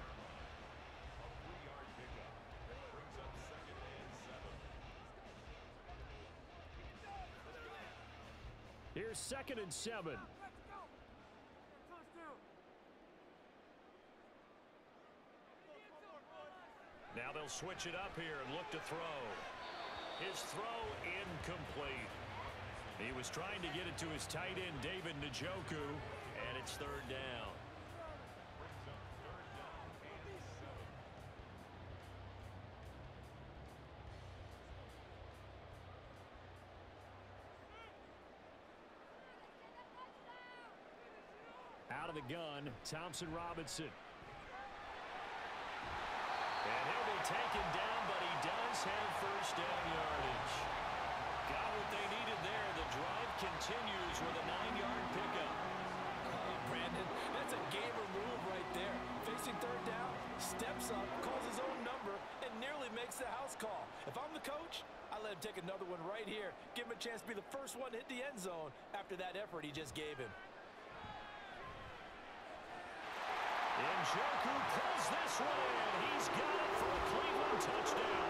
Speaker 4: Here's 2nd and 7.
Speaker 2: Now they'll switch it up here and look to throw. His throw incomplete. He was trying to get it to his tight end, David Njoku, and it's 3rd down.
Speaker 4: Out of the gun, Thompson Robinson.
Speaker 2: And he'll be taken down, but he does have first down yardage. Got what they needed there. The drive continues with a 9-yard pickup.
Speaker 3: Brandon, that's a gamer move right there. Facing 3rd down, steps up, calls his own number, and nearly makes the house call. If I'm the coach, I let him take another one right here. Give him a chance to be the first one to hit the end zone after that effort he just gave him.
Speaker 2: Njoku pulls this one in. He's got it for a Cleveland touchdown.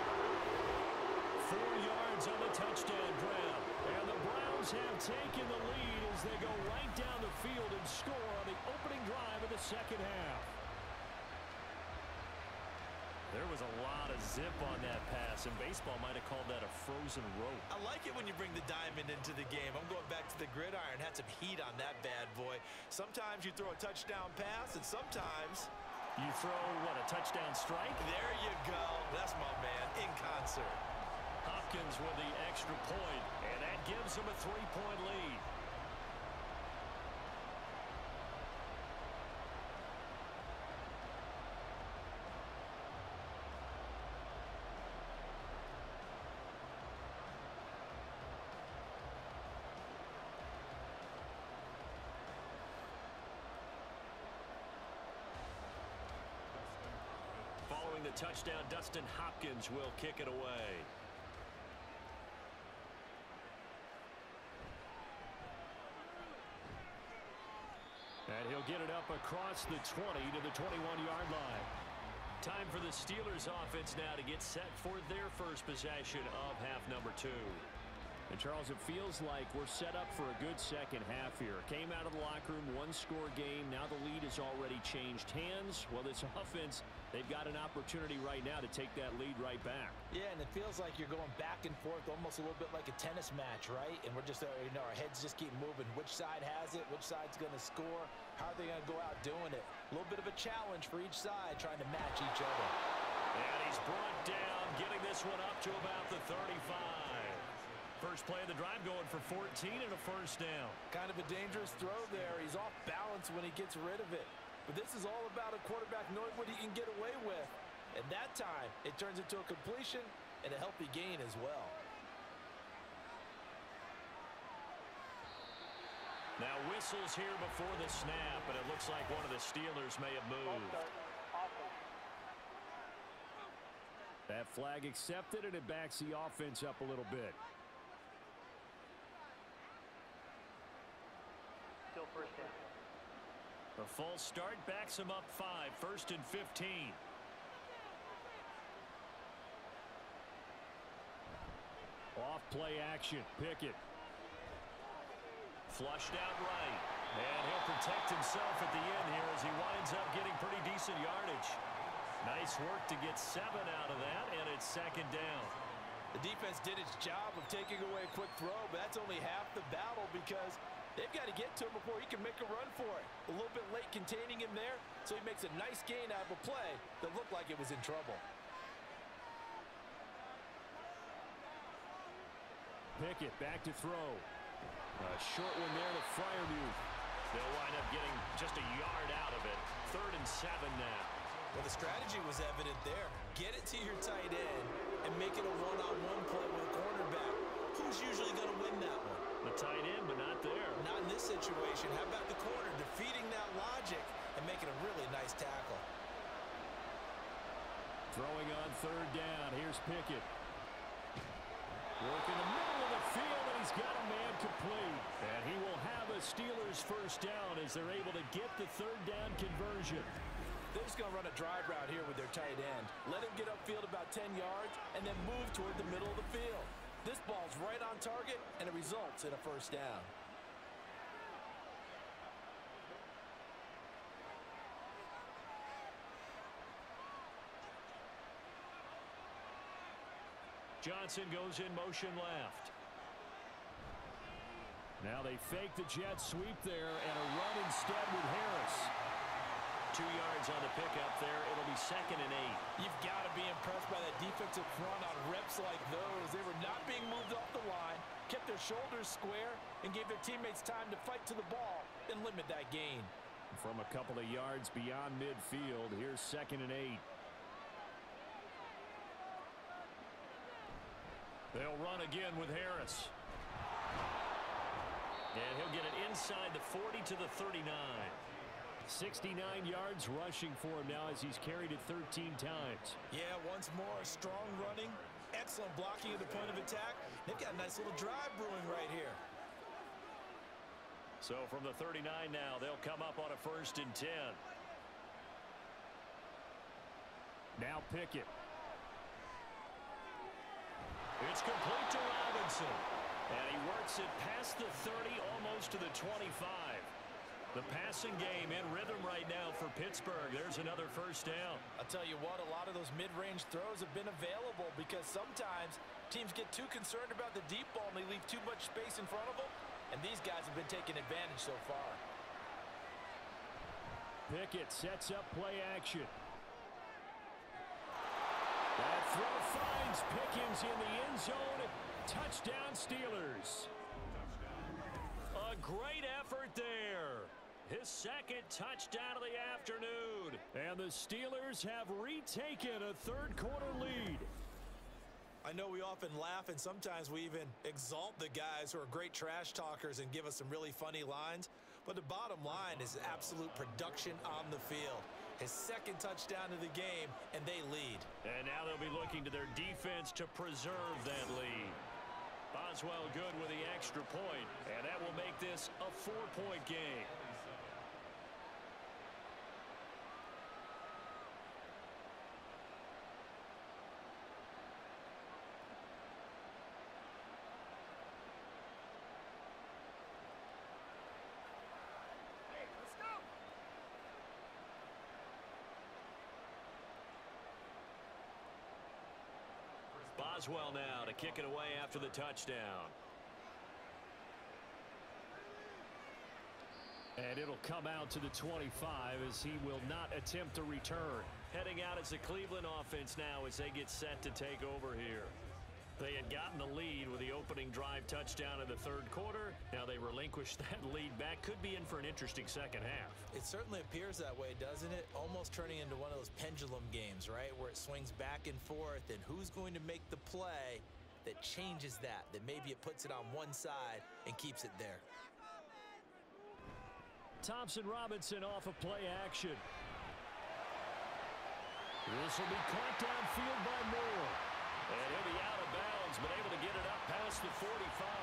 Speaker 2: 4 yards on the touchdown grab. And the Browns have taken the lead as they go right down the field and score on the opening drive of the second half. There was a lot of zip on that pass, and baseball might have called that a frozen rope.
Speaker 3: I like it when you bring the diamond into the game. I'm going back to the gridiron. Had some heat on that bad boy. Sometimes you throw a touchdown pass, and sometimes
Speaker 2: you throw, what, a touchdown strike?
Speaker 3: There you go. That's my man, in concert.
Speaker 2: Hopkins with the extra point, and that gives him a 3-point lead. Following the touchdown, Dustin Hopkins will kick it away. And he'll get it up across the 20 to the 21-yard line. Time for the Steelers offense now to get set for their first possession of half number 2.
Speaker 4: And Charles, it feels like we're set up for a good second half here. Came out of the locker room, 1-score game. Now the lead has already changed hands. Well, this offense, they've got an opportunity right now to take that lead right back.
Speaker 3: Yeah, and it feels like you're going back and forth almost a little bit like a tennis match, right? And we're just, our heads just keep moving. Which side has it? Which side's going to score? How are they going to go out doing it? A little bit of a challenge for each side trying to match each other.
Speaker 2: And he's brought down, getting this one up to about the 35. First play of the drive going for 14 and a first down.
Speaker 3: Kind of a dangerous throw there. He's off balance when he gets rid of it. But this is all about a quarterback knowing what he can get away with. And that time, it turns into a completion and a healthy gain as well.
Speaker 2: Now whistles here before the snap, and it looks like one of the Steelers may have moved.
Speaker 4: That flag accepted, and it backs the offense up a little bit.
Speaker 5: Still first down.
Speaker 2: A false start backs him up 5, 1st and 15.
Speaker 4: Off play action, Pickett.
Speaker 2: Flushed out right. And he'll protect himself at the end here as he winds up getting pretty decent yardage. Nice work to get 7 out of that, and it's 2nd down.
Speaker 3: The defense did its job of taking away a quick throw, but that's only half the battle because They've got to get to him before he can make a run for it. A little bit late containing him there, so he makes a nice gain out of a play that looked like it was in trouble.
Speaker 4: Pickett back to throw. A short one there to Freiermuth. They'll wind up getting just a yard out of it. 3rd and 7 now.
Speaker 3: Well, the strategy was evident there. Get it to your tight end and make it a one-on-one play with a cornerback. Who's usually going to win that one?
Speaker 4: The tight end, but not there.
Speaker 3: Not in this situation. How about the corner defeating that logic and making a really nice tackle?
Speaker 4: Throwing on 3rd down. Here's Pickett. Work in the middle of the field, and he's got a man complete. And he will have a Steelers first down as they're able to get the 3rd down conversion.
Speaker 3: They're just going to run a drive route here with their tight end. Let him get upfield about 10 yards and then move toward the middle of the field. This ball's right on target, and it results in a first down.
Speaker 4: Johnson goes in motion left. Now they fake the jet sweep there and a run instead with Harris. 2 yards on the pickup there. It'll be 2nd and 8.
Speaker 3: You've got to be impressed by that defensive front on reps like those. They were not being moved off the line, kept their shoulders square, and gave their teammates time to fight to the ball and limit that gain.
Speaker 4: From a couple of yards beyond midfield, here's 2nd and 8. They'll run again with Harris. And he'll get it inside the 40 to the 39. 69 yards rushing for him now as he's carried it 13 times.
Speaker 3: Yeah, once more, strong running, excellent blocking at the point of attack. They've got a nice little drive brewing right here.
Speaker 2: So from the 39 now, they'll come up on a 1st and 10.
Speaker 4: Now Pickett.
Speaker 2: It's complete to Robinson. And he works it past the 30, almost to the 25. The passing game in rhythm right now for Pittsburgh. There's another first down.
Speaker 3: I'll tell you what, a lot of those mid-range throws have been available because sometimes teams get too concerned about the deep ball and they leave too much space in front of them. And these guys have been taking advantage so far.
Speaker 4: Pickett sets up play action. That throw finds Pickens in the end zone. Touchdown Steelers.
Speaker 2: A great effort there. His 2nd touchdown of the afternoon.
Speaker 4: And the Steelers have retaken a 3rd quarter lead.
Speaker 3: I know we often laugh and sometimes we even exalt the guys who are great trash talkers and give us some really funny lines. But the bottom line is absolute production on the field. His 2nd touchdown of the game, and they lead.
Speaker 2: And now they'll be looking to their defense to preserve that lead. Boswell good with the extra point, and that will make this a 4-point game. Boswell now to kick it away after the touchdown.
Speaker 4: And it'll come out to the 25 as he will not attempt a return.
Speaker 2: Heading out as the Cleveland offense now as they get set to take over here. They had gotten the lead with the opening drive touchdown in the 3rd quarter. Now they relinquished that lead back. Could be in for an interesting second half.
Speaker 3: It certainly appears that way, doesn't it? Almost turning into one of those pendulum games, right? Where it swings back and forth, and who's going to make the play that changes that maybe it puts it on one side and keeps it there.
Speaker 4: Thompson Robinson off of play action. This will be caught downfield by Moore.
Speaker 2: And he'll be out of bounds, but able to get it up past the 45.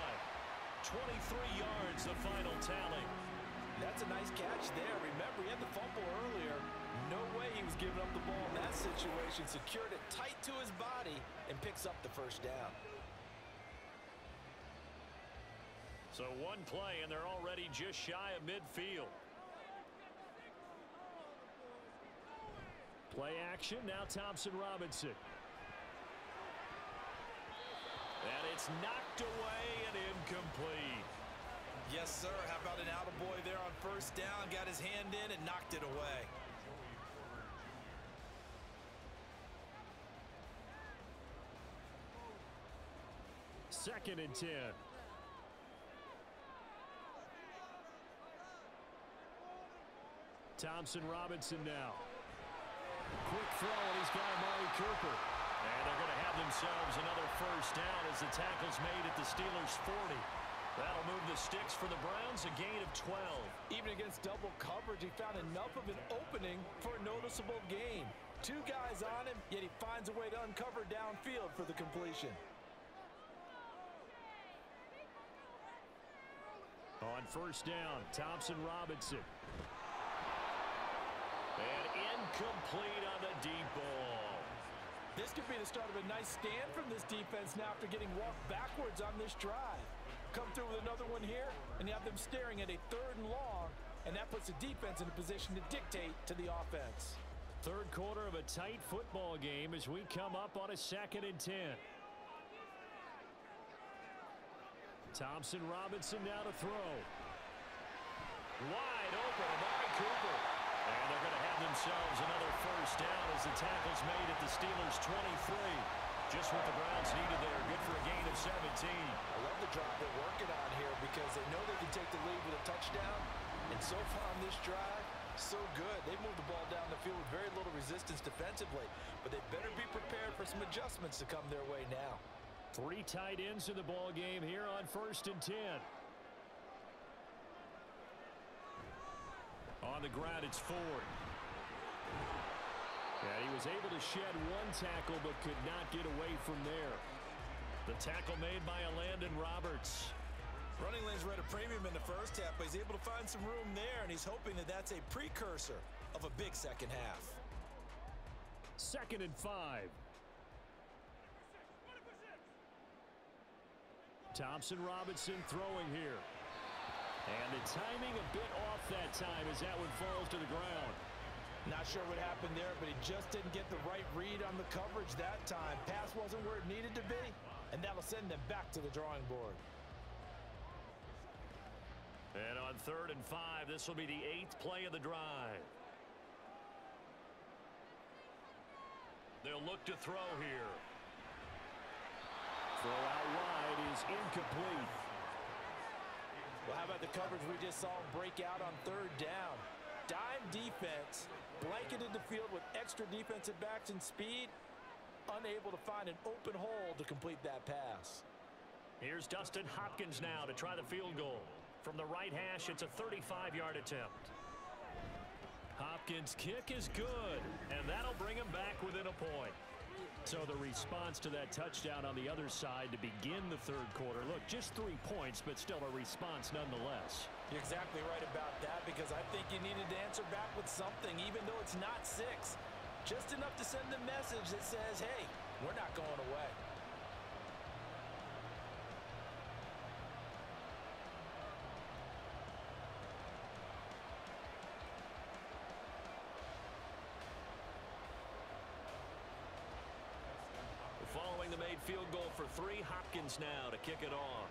Speaker 2: 23 yards, the final tally.
Speaker 3: That's a nice catch there. Remember, he had the fumble earlier. No way he was giving up the ball in that situation. Secured it tight to his body and picks up the first down.
Speaker 2: So one play, and they're already just shy of midfield.
Speaker 4: Play action, now Thompson Robinson.
Speaker 2: And it's knocked away and incomplete.
Speaker 3: Yes, sir. How about an attaboy there on first down? Got his hand in and knocked it away.
Speaker 4: Second and 10. Thompson Robinson now. Quick throw, and he's got Amari Cooper.
Speaker 2: And they're going to have themselves another first down as the tackle's made at the Steelers' 40. That'll move the sticks for the Browns, a gain of 12.
Speaker 3: Even against double coverage, he found enough of an opening for a noticeable gain. Two guys on him, yet he finds a way to uncover downfield for the completion.
Speaker 4: On first down, Thompson Robinson.
Speaker 2: And incomplete on the deep ball.
Speaker 3: This could be the start of a nice stand from this defense now after getting walked backwards on this drive. Come through with another one here, and you have them staring at a 3rd and long, and that puts the defense in a position to dictate to the offense.
Speaker 4: Third quarter of a tight football game as we come up on a 2nd and 10. Thompson Robinson now to throw.
Speaker 2: Wide open, Amari Cooper. And they're going to have themselves another first down as the tackle's made at the Steelers' 23. Just what the Browns needed there. Good for a gain of 17.
Speaker 3: I love the drive they're working on here because they know they can take the lead with a touchdown. And so far on this drive, so good. They moved the ball down the field with very little resistance defensively. But they better be prepared for some adjustments to come their way now.
Speaker 4: 3 tight ends in the ball game here on 1st and 10. On the ground, it's Ford. And he was able to shed 1 tackle but could not get away from there. The tackle made by Landon Roberts.
Speaker 3: Running lanes were at a premium in the first half, but he's able to find some room there, and he's hoping that that's a precursor of a big second half.
Speaker 4: 2nd and 5. Thompson Robinson throwing here. And the timing a bit off that time as that one falls to the ground.
Speaker 3: Not sure what happened there, but he just didn't get the right read on the coverage that time. Pass wasn't where it needed to be, and that'll send them back to the drawing board.
Speaker 2: And on 3rd and 5, this will be the 8th play of the drive. They'll look to throw here.
Speaker 4: Throw out wide is incomplete.
Speaker 3: Well, how about the coverage we just saw him break out on 3rd down? Dime defense, blanketed the field with extra defensive backs and speed, unable to find an open hole to complete that pass.
Speaker 2: Here's Dustin Hopkins now to try the field goal. From the right hash, it's a 35-yard attempt. Hopkins' kick is good, and that'll bring him back within a point.
Speaker 4: So the response to that touchdown on the other side to begin the 3rd quarter. Look, just 3 points, but still a response nonetheless.
Speaker 3: You're exactly right about that because I think you needed to answer back with something, even though it's not 6. Just enough to send a message that says, hey, we're not going away.
Speaker 2: Following the made field goal for 3, Hopkins now to kick it off.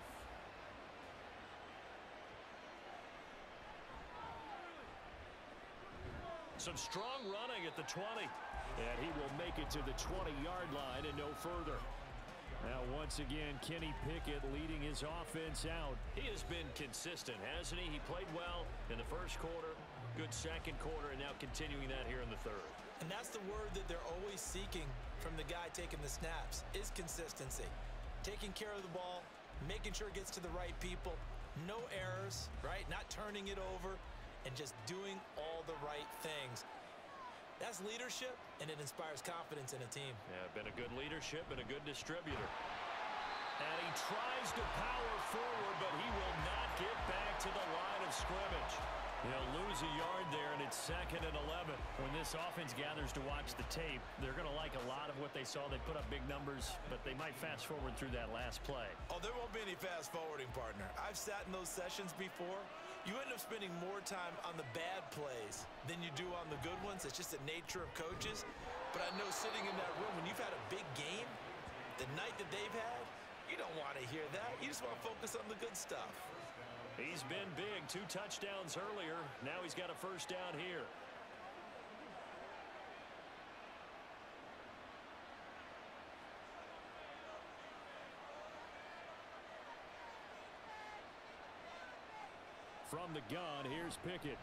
Speaker 2: Some strong running at the 20.
Speaker 4: And he will make it to the 20-yard line and no further. Now, once again, Kenny Pickett leading his offense out.
Speaker 2: He has been consistent, hasn't he? He played well in the 1st quarter, good 2nd quarter, and now continuing that here in the 3rd.
Speaker 3: And that's the word that they're always seeking from the guy taking the snaps, is consistency. Taking care of the ball, making sure it gets to the right people, no errors, right? Not turning it over, and just doing all the right things. That's leadership, and it inspires confidence in a team.
Speaker 2: Yeah, been a good leadership and a good distributor. And he tries to power forward, but he will not get back to the line of scrimmage. He'll lose a yard there, and it's 2nd and 11.
Speaker 4: When this offense gathers to watch the tape, they're going to like a lot of what they saw. They put up big numbers, but they might fast forward through that last play.
Speaker 3: Oh, there won't be any fast forwarding, partner. I've sat in those sessions before. You end up spending more time on the bad plays than you do on the good ones. It's just the nature of coaches. But I know sitting in that room, when you've had a big game, the night that they've had, you don't want to hear that. You just want to focus on the good stuff.
Speaker 2: He's been big. 2 touchdowns earlier. Now he's got a first down here. From the gun, here's Pickett.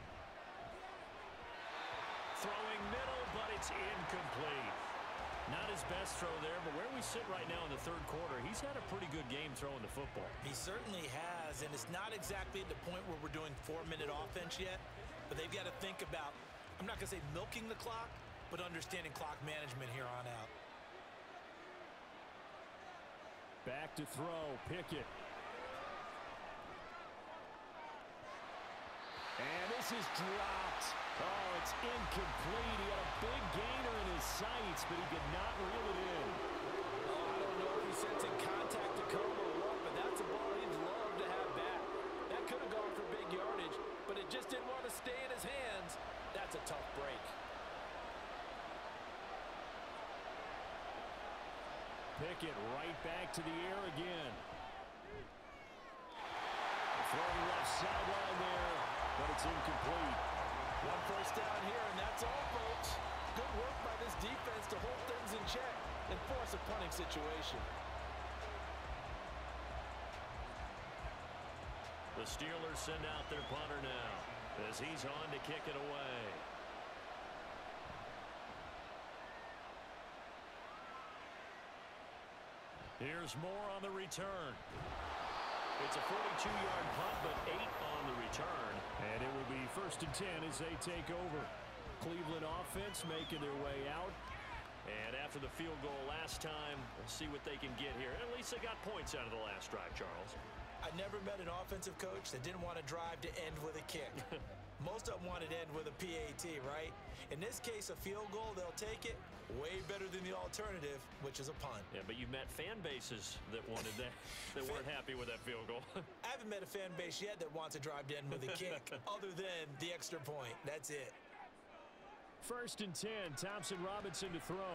Speaker 2: Throwing middle, but it's incomplete. Not his best throw there, but where we sit right now in the third quarter, he's had a pretty good game throwing the football.
Speaker 3: He certainly has, and it's not exactly at the point where we're doing 4-minute offense yet, but they've got to think about, I'm not going to say milking the clock, but understanding clock management here on out.
Speaker 2: Back to throw, Pickett. And this is dropped. Oh, it's incomplete. He had a big gainer in his sights, but he could not reel it in.
Speaker 3: Oh, I don't know if he's sensing contact to come or what, but that's a ball he'd love to have back. That could have gone for big yardage, but it just didn't want to stay in his hands. That's a tough break.
Speaker 2: Pickett right back to the air again. Throwing left sideline there, but it's incomplete.
Speaker 3: 1 first down here, and that's all, folks. Good work by this defense to hold things in check and force a punting situation.
Speaker 2: The Steelers send out their punter now as he's on to kick it away. Here's more on the return. It's a 42-yard punt, but 8 on the return. And it will be 1st and 10 as they take over. Cleveland offense making their way out. And after the field goal last time, we'll see what they can get here. At least they got points out of the last drive, Charles.
Speaker 3: I never met an offensive coach that didn't want to drive to end with a kick. Most of them wanted to end with a PAT, right? In this case, a field goal, they'll take it. Way better than the alternative, which is a punt.
Speaker 2: Yeah, but you've met fan bases that wanted that, that weren't happy with that field goal.
Speaker 3: I haven't met a fan base yet that wants to drive to end with a kick, other than the extra point. That's it.
Speaker 2: 1st and 10, Thompson Robinson to throw.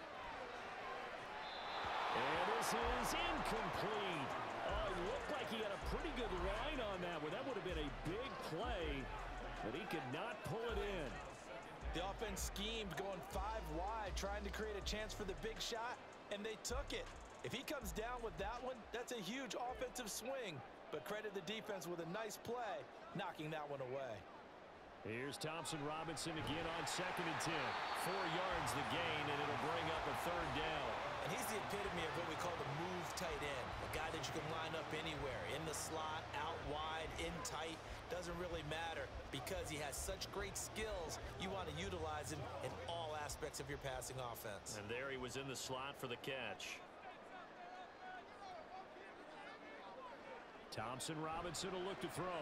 Speaker 2: And this is incomplete. Oh, it looked like he had a pretty good line on that one. That would have been a big play, but he could not pull it in.
Speaker 3: The offense schemed going 5 wide, trying to create a chance for the big shot, and they took it. If he comes down with that one, that's a huge offensive swing. But credit the defense with a nice play, knocking that one away.
Speaker 2: Here's Thompson Robinson again on 2nd and 10. 4 yards the gain, and it'll bring up a 3rd down.
Speaker 3: And he's the epitome of what we call the move tight end. A guy that you can line up anywhere, in the slot, out wide, in tight. Doesn't really matter because he has such great skills. You want to utilize him in all aspects of your passing offense.
Speaker 2: And there he was in the slot for the catch. Thompson Robinson will look to throw.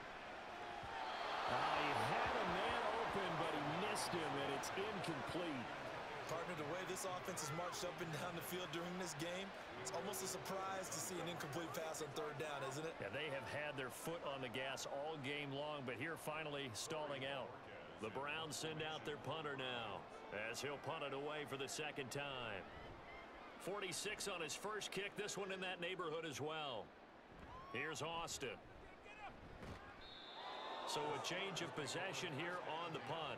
Speaker 2: He had a man open, but he missed him, and it's incomplete.
Speaker 3: Partner, the way this offense has marched up and down the field during this game, it's almost a surprise to see an incomplete pass on 3rd down, isn't it?
Speaker 2: Yeah, they have had their foot on the gas all game long, but here finally stalling out. The Browns send out their punter now as he'll punt it away for the 2nd time. 46 on his first kick, this one in that neighborhood as well. Here's Austin. So a change of possession here on the punt.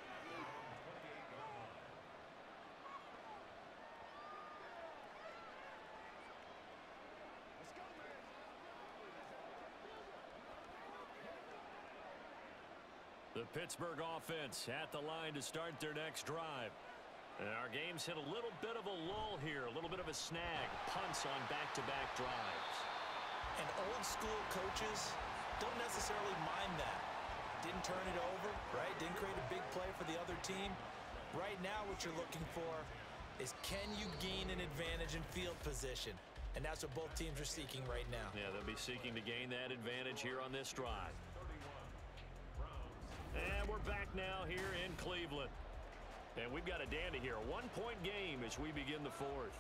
Speaker 2: The Pittsburgh offense at the line to start their next drive. And our game's hit a little bit of a lull here, a little bit of a snag. Punts on back-to-back drives.
Speaker 3: And old school coaches don't necessarily mind that. Didn't turn it over, right? Didn't create a big play for the other team. Right now what you're looking for is, can you gain an advantage in field position? And that's what both teams are seeking right now.
Speaker 2: Yeah, they'll be seeking to gain that advantage here on this drive. And we're back now here in Cleveland. And we've got a dandy here. A 1-point game as we begin the 4th.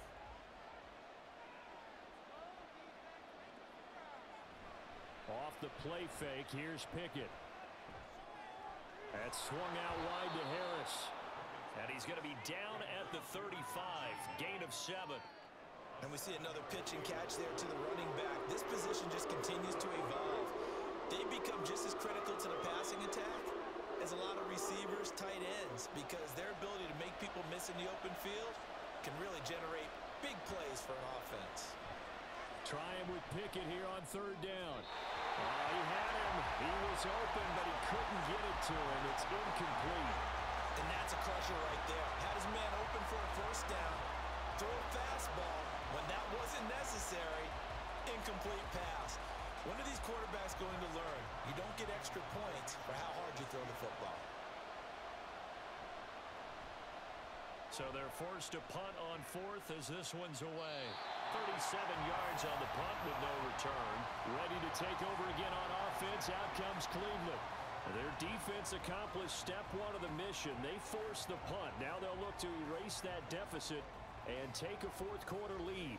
Speaker 2: Off the play fake, here's Pickett. That's swung out wide to Harris. And he's going to be down at the 35. Gain of 7.
Speaker 3: And we see another pitch and catch there to the running back. This position just continues to evolve. they become just as critical to the passing attack as a lot of receivers, tight ends, because their ability to make people miss in the open field can really generate big plays for an offense.
Speaker 2: Trying with Pickett here on third down. He had him. He was open, but he couldn't get it to him. It's incomplete.
Speaker 3: And that's a crusher right there. Had his man open for a first down. Throw a fastball when that wasn't necessary. Incomplete pass. When are these quarterbacks going to learn? You don't get extra points for how hard you throw the football.
Speaker 2: So they're forced to punt on fourth as this one's away. 37 yards on the punt with no return. Ready to take over again on offense. Out comes Cleveland. Their defense accomplished step one of the mission. They forced the punt. Now they'll look to erase that deficit and take a fourth quarter lead.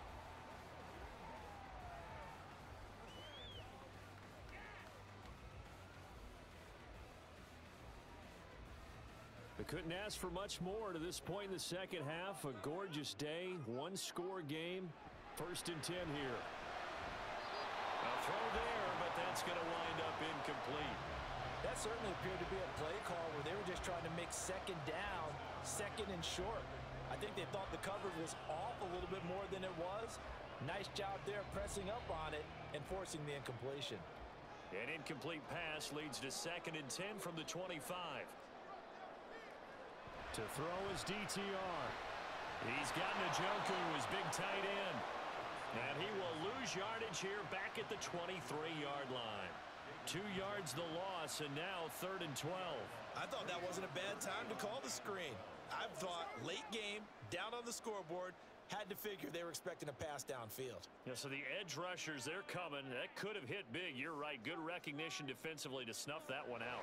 Speaker 2: They couldn't ask for much more to this point in the second half. A gorgeous day, one-score game. 1st and 10 here. A throw there, but that's going to wind up incomplete.
Speaker 3: That certainly appeared to be a play call where they were just trying to make second down, second and short. I think they thought the coverage was off a little bit more than it was. Nice job there pressing up on it and forcing the incompletion.
Speaker 2: An incomplete pass leads to 2nd and 10 from the 25. To throw is DTR. He's got Njoku, his big tight end. And he will lose yardage here back at the 23-yard line. 2 yards the loss, and now 3rd and 12.
Speaker 3: I thought that wasn't a bad time to call the screen. I thought late game, down on the scoreboard, had to figure they were expecting a pass downfield.
Speaker 2: Yeah, so the edge rushers, they're coming. That could have hit big. You're right. Good recognition defensively to snuff that one out.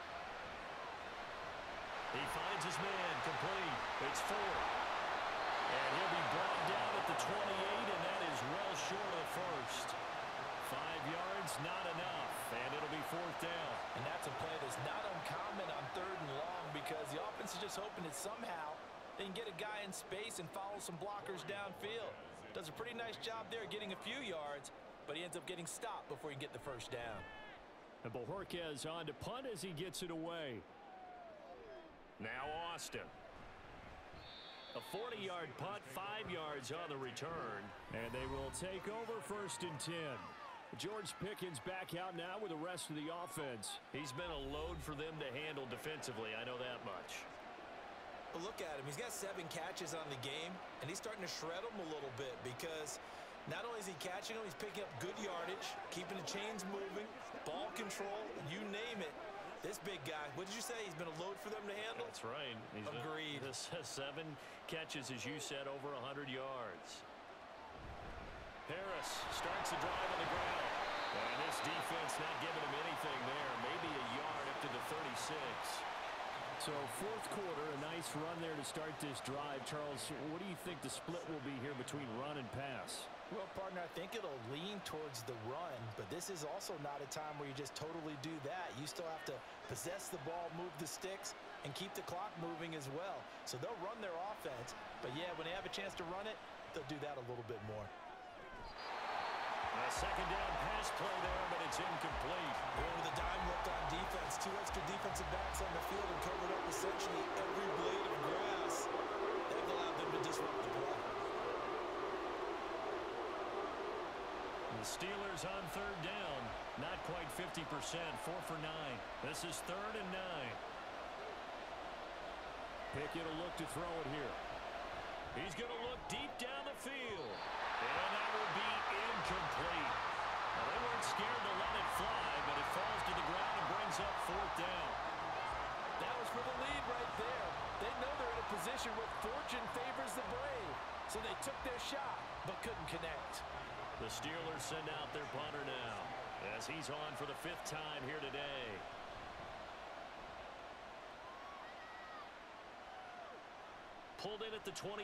Speaker 2: He finds his man, complete. It's 4. And he'll be brought down at the 28, and that is well short of the first. 5 yards, not enough, and it'll be 4th down.
Speaker 3: And that's a play that's not uncommon on 3rd and long because the offense is just hoping that somehow they can get a guy in space and follow some blockers downfield. Does a pretty nice job there getting a few yards, but he ends up getting stopped before he can get the first down.
Speaker 2: And Bojorquez on to punt as he gets it away. Now Austin. A 40-yard punt, 5 yards on the return. And they will take over 1st and 10. George Pickens back out now with the rest of the offense. He's been a load for them to handle defensively, I know that much.
Speaker 3: But look at him. He's got 7 catches on the game, and he's starting to shred them a little bit because not only is he catching them, he's picking up good yardage, keeping the chains moving, ball control, you name it. This big guy, what did you say? He's been a load for them to handle?
Speaker 2: That's right.
Speaker 3: Agreed.
Speaker 2: 7 catches, as you said, over 100 yards. Harris starts the drive on the ground. And this defense not giving him anything there. Maybe a yard up to the 36. So 4th quarter, a nice run there to start this drive. Charles, what do you think the split will be here between run and pass?
Speaker 3: Well, partner, I think it'll lean towards the run, but this is also not a time where you just totally do that. You still have to possess the ball, move the sticks, and keep the clock moving as well. So they'll run their offense, but yeah, when they have a chance to run it, they'll do that a little bit more.
Speaker 2: A 2nd down pass play there, but it's incomplete.
Speaker 3: Going with a dime look on defense. 2 extra defensive backs on the field and covered up essentially every blade of grass. They've allowed them to disrupt the play.
Speaker 2: The Steelers on 3rd down. Not quite 50%. 4 for 9. This is 3rd and 9. Pickett will look to throw it here. He's going to look deep down the field. And that will be incomplete. Now, they weren't scared to let it fly, but it falls to the ground and brings up 4th down.
Speaker 3: That was for the lead right there. They know they're in a position where fortune favors the brave. So they took their shot, but couldn't connect.
Speaker 2: The Steelers send out their punter now, as he's on for the 5th time here today. Pulled in at the 24.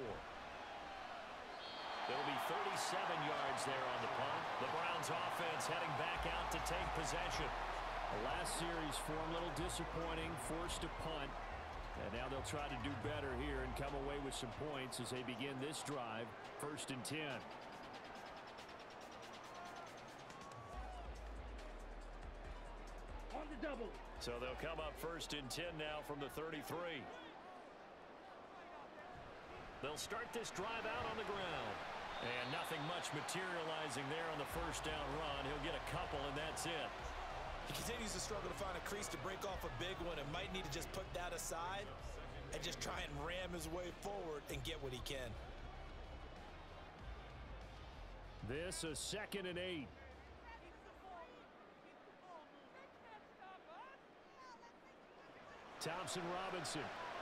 Speaker 2: There'll be 37 yards there on the punt. The Browns offense heading back out to take possession. The last series for them, a little disappointing, forced to punt. And now they'll try to do better here and come away with some points as they begin this drive. 1st and 10. So they'll come up 1st and 10 now from the 33. They'll start this drive out on the ground. And nothing much materializing there on the 1st down run. He'll get a couple, and that's it.
Speaker 3: He continues to struggle to find a crease to break off a big one and might need to just put that aside and just try and ram his way forward and get what he can.
Speaker 4: This a 2nd and 8. Thompson Robinson.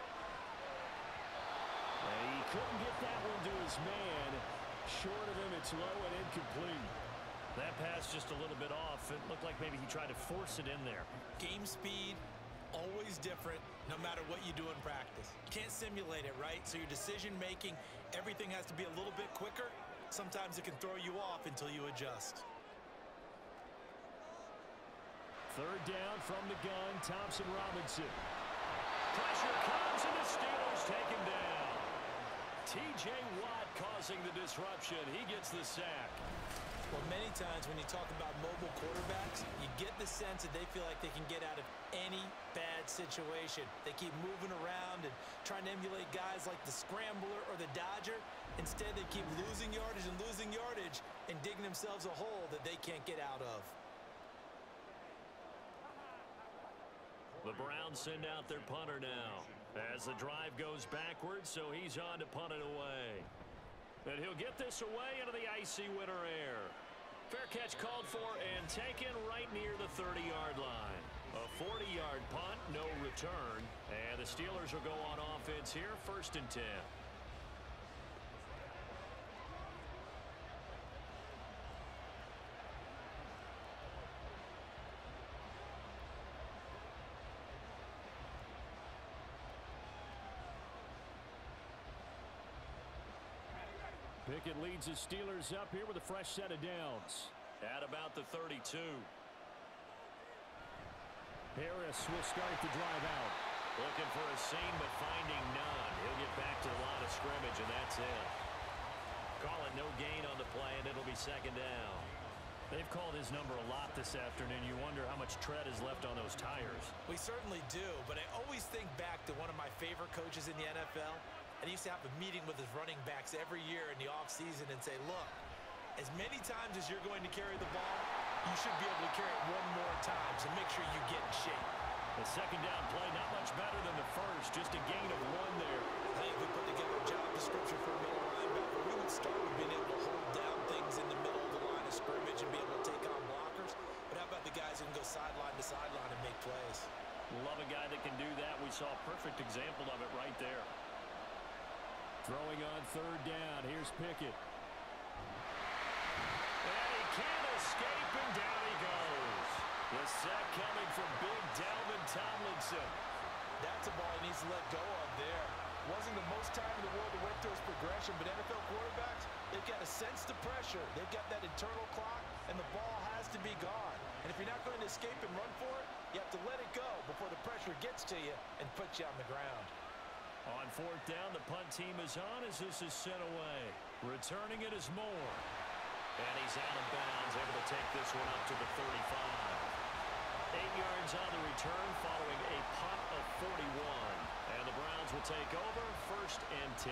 Speaker 4: And he couldn't get that one to his man. Short of him, it's low and incomplete.
Speaker 2: That pass just a little bit off. It looked like maybe he tried to force it in there.
Speaker 3: Game speed, always different, no matter what you do in practice. Can't simulate it, right? So your decision-making, everything has to be a little bit quicker. Sometimes it can throw you off until you adjust.
Speaker 4: 3rd down from the gun, Thompson Robinson. Pressure comes, and the Steelers take him down. T.J. Watt causing the disruption. He gets the sack.
Speaker 3: Well, many times when you talk about mobile quarterbacks, you get the sense that they feel like they can get out of any bad situation. They keep moving around and trying to emulate guys like the Scrambler or the Dodger. Instead, they keep losing yardage and digging themselves a hole that they can't get out of.
Speaker 2: The Browns send out their punter now as the drive goes backwards, so he's on to punt it away. And he'll get this away into the icy winter air. Fair catch called for and taken right near the 30-yard line. A 40-yard punt, no return. And the Steelers will go on offense here, 1st and 10.
Speaker 4: Pickett leads the Steelers up here with a fresh set of downs.
Speaker 2: At about the 32.
Speaker 4: Harris will start the drive out.
Speaker 2: Looking for a seam, but finding none. He'll get back to the line of scrimmage, and that's it. Call it no gain on the play, and it'll be 2nd down. They've called his number a lot this afternoon. You wonder how much tread is left on those tires.
Speaker 3: We certainly do, but I always think back to one of my favorite coaches in the NFL. And he used to have a meeting with his running backs every year in the offseason and say, look, as many times as you're going to carry the ball, you should be able to carry it one more time, so make sure you get in shape.
Speaker 2: The 2nd down play, not much better than the 1st, just a gain of 1 there.
Speaker 3: I think if we put together a job description for a middle linebacker, we would start with being able to hold down things in the middle of the line of scrimmage and be able to take on blockers. But how about the guys who can go sideline to sideline and make plays?
Speaker 2: Love a guy that can do that. We saw a perfect example of it right there.
Speaker 4: Throwing on 3rd down. Here's Pickett.
Speaker 2: And he can't escape, and down he goes. The sack coming from big Dalvin Tomlinson.
Speaker 3: That's a ball he needs to let go of there. Wasn't the most time in the world to wait through his progression, but NFL quarterbacks, they've got to sense the pressure. They've got that internal clock, and the ball has to be gone. And if you're not going to escape and run for it, you have to let it go before the pressure gets to you and puts you on the ground.
Speaker 2: On 4th down, the punt team is on as this is sent away. Returning it is Moore. And he's out of bounds, able to take this one up to the 35. 8 yards on the return following a punt of 41. And the Browns will take over, 1st and 10.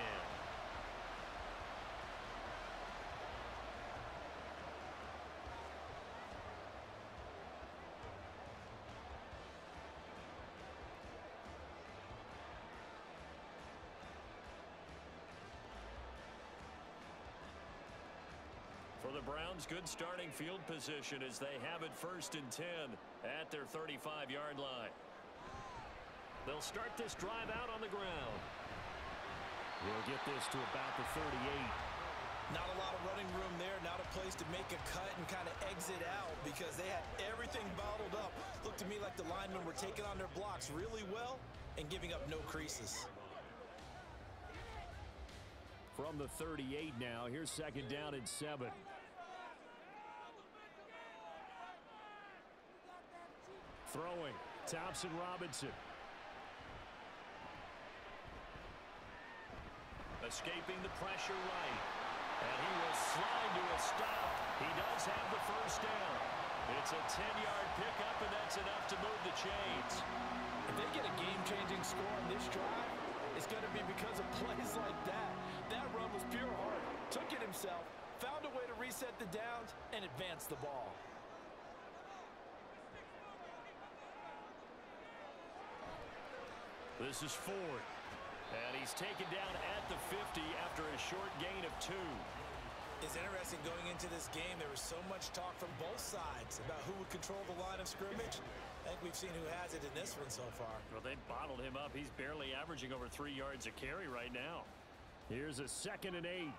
Speaker 2: For the Browns, good starting field position as they have it 1st and 10 at their 35-yard line. They'll start this drive out on the ground.
Speaker 4: He'll get this to about the 38.
Speaker 3: Not a lot of running room there, not a place to make a cut and kind of exit out because they had everything bottled up. Looked to me like the linemen were taking on their blocks really well and giving up no creases.
Speaker 4: From the 38 now, here's 2nd down and 7. Throwing, Thompson Robinson.
Speaker 2: Escaping the pressure right. And he will slide to a stop. He does have the 1st down. It's a 10-yard pickup, and that's enough to move the chains.
Speaker 3: If they get a game-changing score on this drive, it's going to be because of plays like that. That run was pure heart. Took it himself, found a way to reset the downs, and advance the ball.
Speaker 2: This is Ford. And he's taken down at the 50 after a short gain of 2.
Speaker 3: It's interesting going into this game. There was so much talk from both sides about who would control the line of scrimmage. I think we've seen who has it in this one so far.
Speaker 2: Well, they bottled him up. He's barely averaging over 3 yards a carry right now. Here's a 2nd and 8.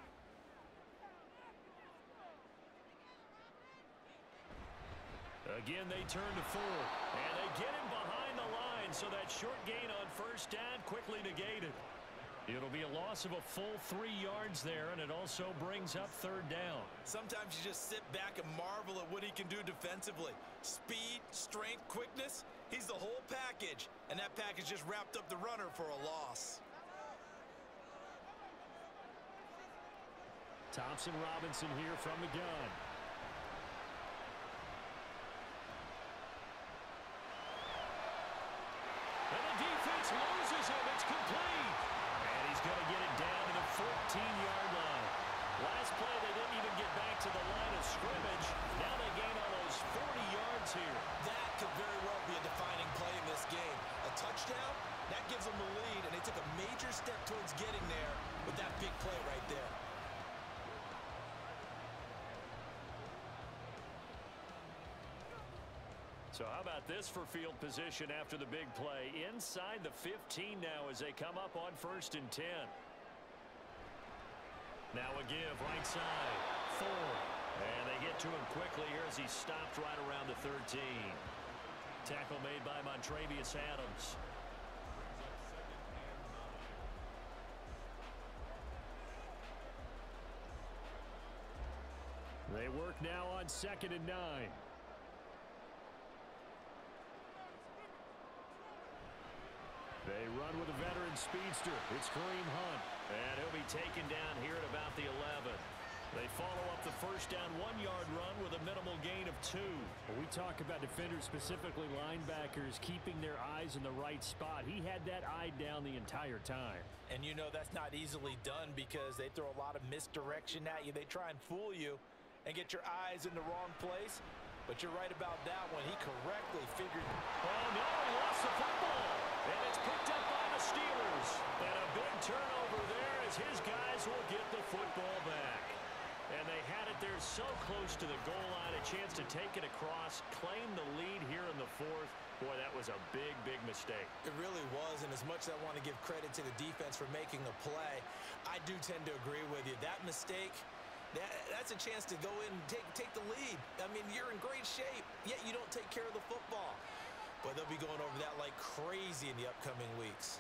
Speaker 2: Again, they turn to Ford. And they get him behind the line, so that short gain on first down quickly negated. It'll be a loss of a full 3 yards there, and it also brings up 3rd down.
Speaker 3: Sometimes you just sit back and marvel at what he can do defensively. Speed, strength, quickness, he's the whole package. And that package just wrapped up the runner for a loss.
Speaker 2: Thompson Robinson here from the gun. And the defense loses him. It's complete. And he's going to get it down to the 14-yard line. Last play, they didn't even get back to the line of scrimmage. Now they gain almost 40 yards here.
Speaker 3: That could very well be a defining play in this game. A touchdown, that gives them the lead, and they took a major step towards getting there with that big play right there.
Speaker 2: So how about this for field position after the big play? Inside the 15 now as they come up on 1st and 10. Now a give right side. Ford. And they get to him quickly here as he stopped right around the 13. Tackle made by Montravius Adams. They work now on 2nd and 9. They run with a veteran speedster. It's Kareem Hunt. And he'll be taken down here at about the 11. They follow up the first down 1-yard run with a minimal gain of 2.
Speaker 4: When we talk about defenders, specifically linebackers, keeping their eyes in the right spot. He had that eye down the entire time.
Speaker 3: And you know that's not easily done because they throw a lot of misdirection at you. They try and fool you and get your eyes in the wrong place. But you're right about that one. He correctly figured.
Speaker 2: Oh, no, he lost the football. And it's picked up by the Steelers. And a big turnover there as his guys will get the football back. And they had it there so close to the goal line, a chance to take it across, claim the lead here in the 4th. Boy, that was a big, big mistake.
Speaker 3: It really was, and as much as I want to give credit to the defense for making the play, I do tend to agree with you. That mistake, that's a chance to go in and take the lead. I mean, you're in great shape, yet you don't take care of the football. But they'll be going over that like crazy in the upcoming weeks.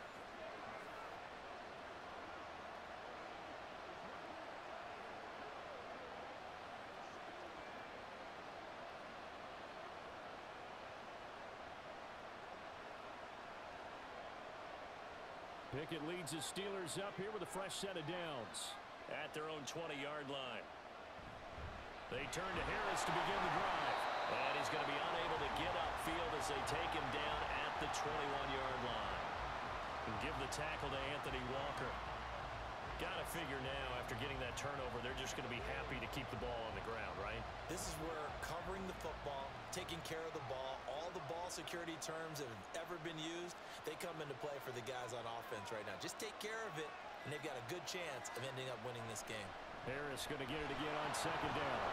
Speaker 2: Pickett leads his Steelers up here with a fresh set of downs at their own 20-yard line. They turn to Harris to begin the drive. And he's going to be unable to get upfield as they take him down at the 21-yard line. And give the tackle to Anthony Walker. Got to figure now, after getting that turnover, they're just going to be happy to keep the ball on the ground, right?
Speaker 3: This is where covering the football, taking care of the ball, all the ball security terms that have ever been used, they come into play for the guys on offense right now. Just take care of it, and they've got a good chance of ending up winning this game.
Speaker 2: Harris going to get it again on 2nd down.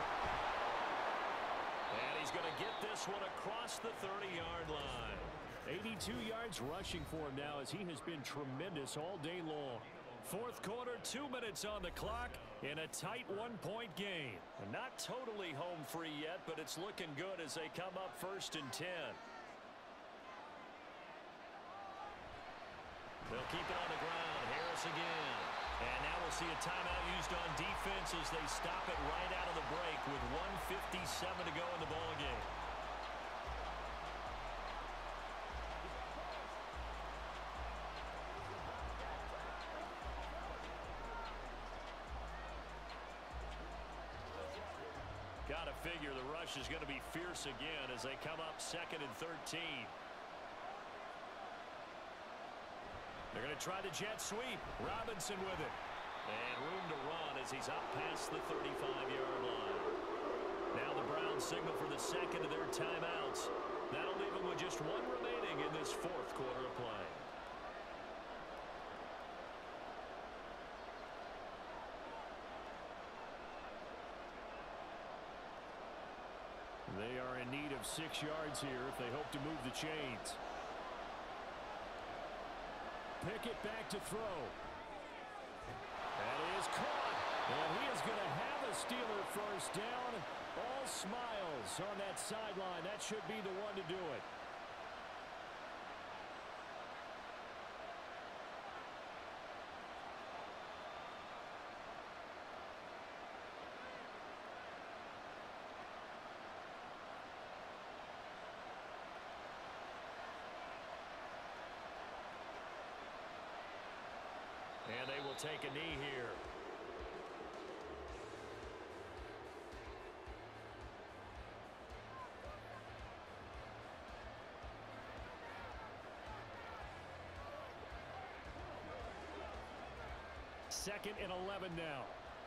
Speaker 2: And he's going to get this one across the 30-yard line.
Speaker 4: 82 yards rushing for him now as he has been tremendous all day long.
Speaker 2: 4th quarter, 2 minutes on the clock in a tight 1-point game. Not totally home free yet, but it's looking good as they come up 1st and 10. They'll keep it on the ground. Harris again. And now we'll see a timeout used on defense as they stop it right out of the break with 1:57 to go in the ballgame. Got to figure the rush is going to be fierce again as they come up 2nd and 13. They're going to try the jet sweep. Robinson with it. And room to run as he's up past the 35-yard line. Now the Browns signal for the second of their timeouts. That'll leave them with just one remaining in this 4th quarter of play.
Speaker 4: They are in need of 6 yards here if they hope to move the chains. Pickett back to throw. That is caught. And he is going to have a Steeler first down. All smiles on that sideline. That should be the one to do it.
Speaker 2: And they will take a knee here.
Speaker 4: Second and 11 now.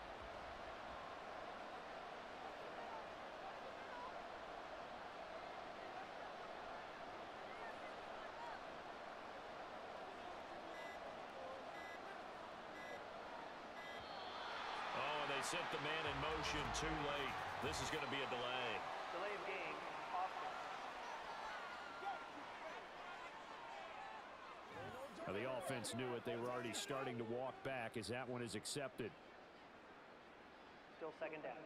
Speaker 2: Set the man in motion too late. This is going to be a delay.
Speaker 5: Delay of game, offense.
Speaker 4: The offense knew it. They were already starting to walk back as that one is accepted.
Speaker 5: Still 2nd down.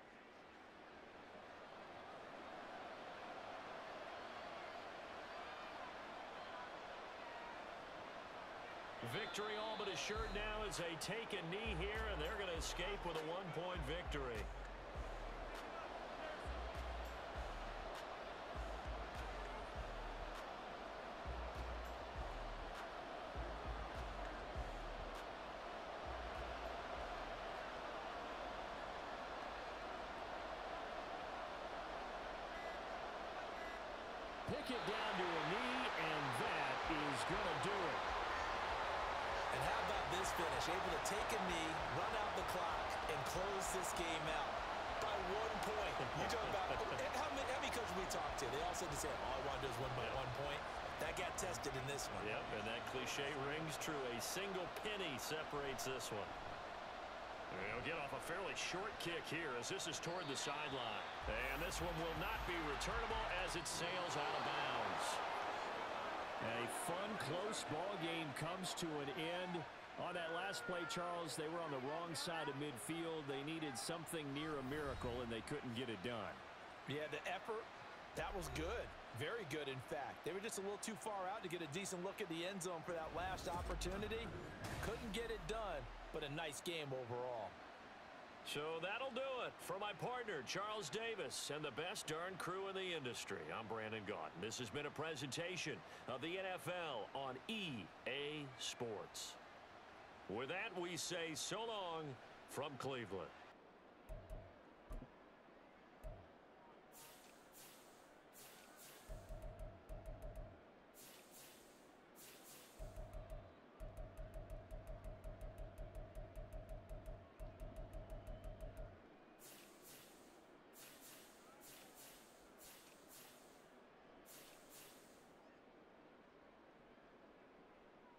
Speaker 2: Victory all but assured now as they take a knee here, and they're going to escape with a 1-point victory.
Speaker 4: Pickett down to a knee, and that is going to do it.
Speaker 3: And how about this finish? Able to take a knee, run out the clock, and close this game out by 1 point. You talk about how many coaches we talked to? They all said the same. All I want to do is win by 1 point. That got tested in this one.
Speaker 2: Yep, and that cliche rings true. A single penny separates this one. They'll get off a fairly short kick here as this is toward the sideline. And this one will not be returnable as it sails out of bounds.
Speaker 4: A fun, close ball game comes to an end. On that last play, Charles, they were on the wrong side of midfield. They needed something near a miracle, and they couldn't get it done.
Speaker 3: Yeah, the effort, that was good. Very good, in fact. They were just a little too far out to get a decent look at the end zone for that last opportunity. Couldn't get it done, but a nice game overall.
Speaker 2: So that'll do it for my partner, Charles Davis, and the best darn crew in the industry. I'm Brandon Gaudin. This has been a presentation of the NFL on EA Sports. With that, we say so long from Cleveland.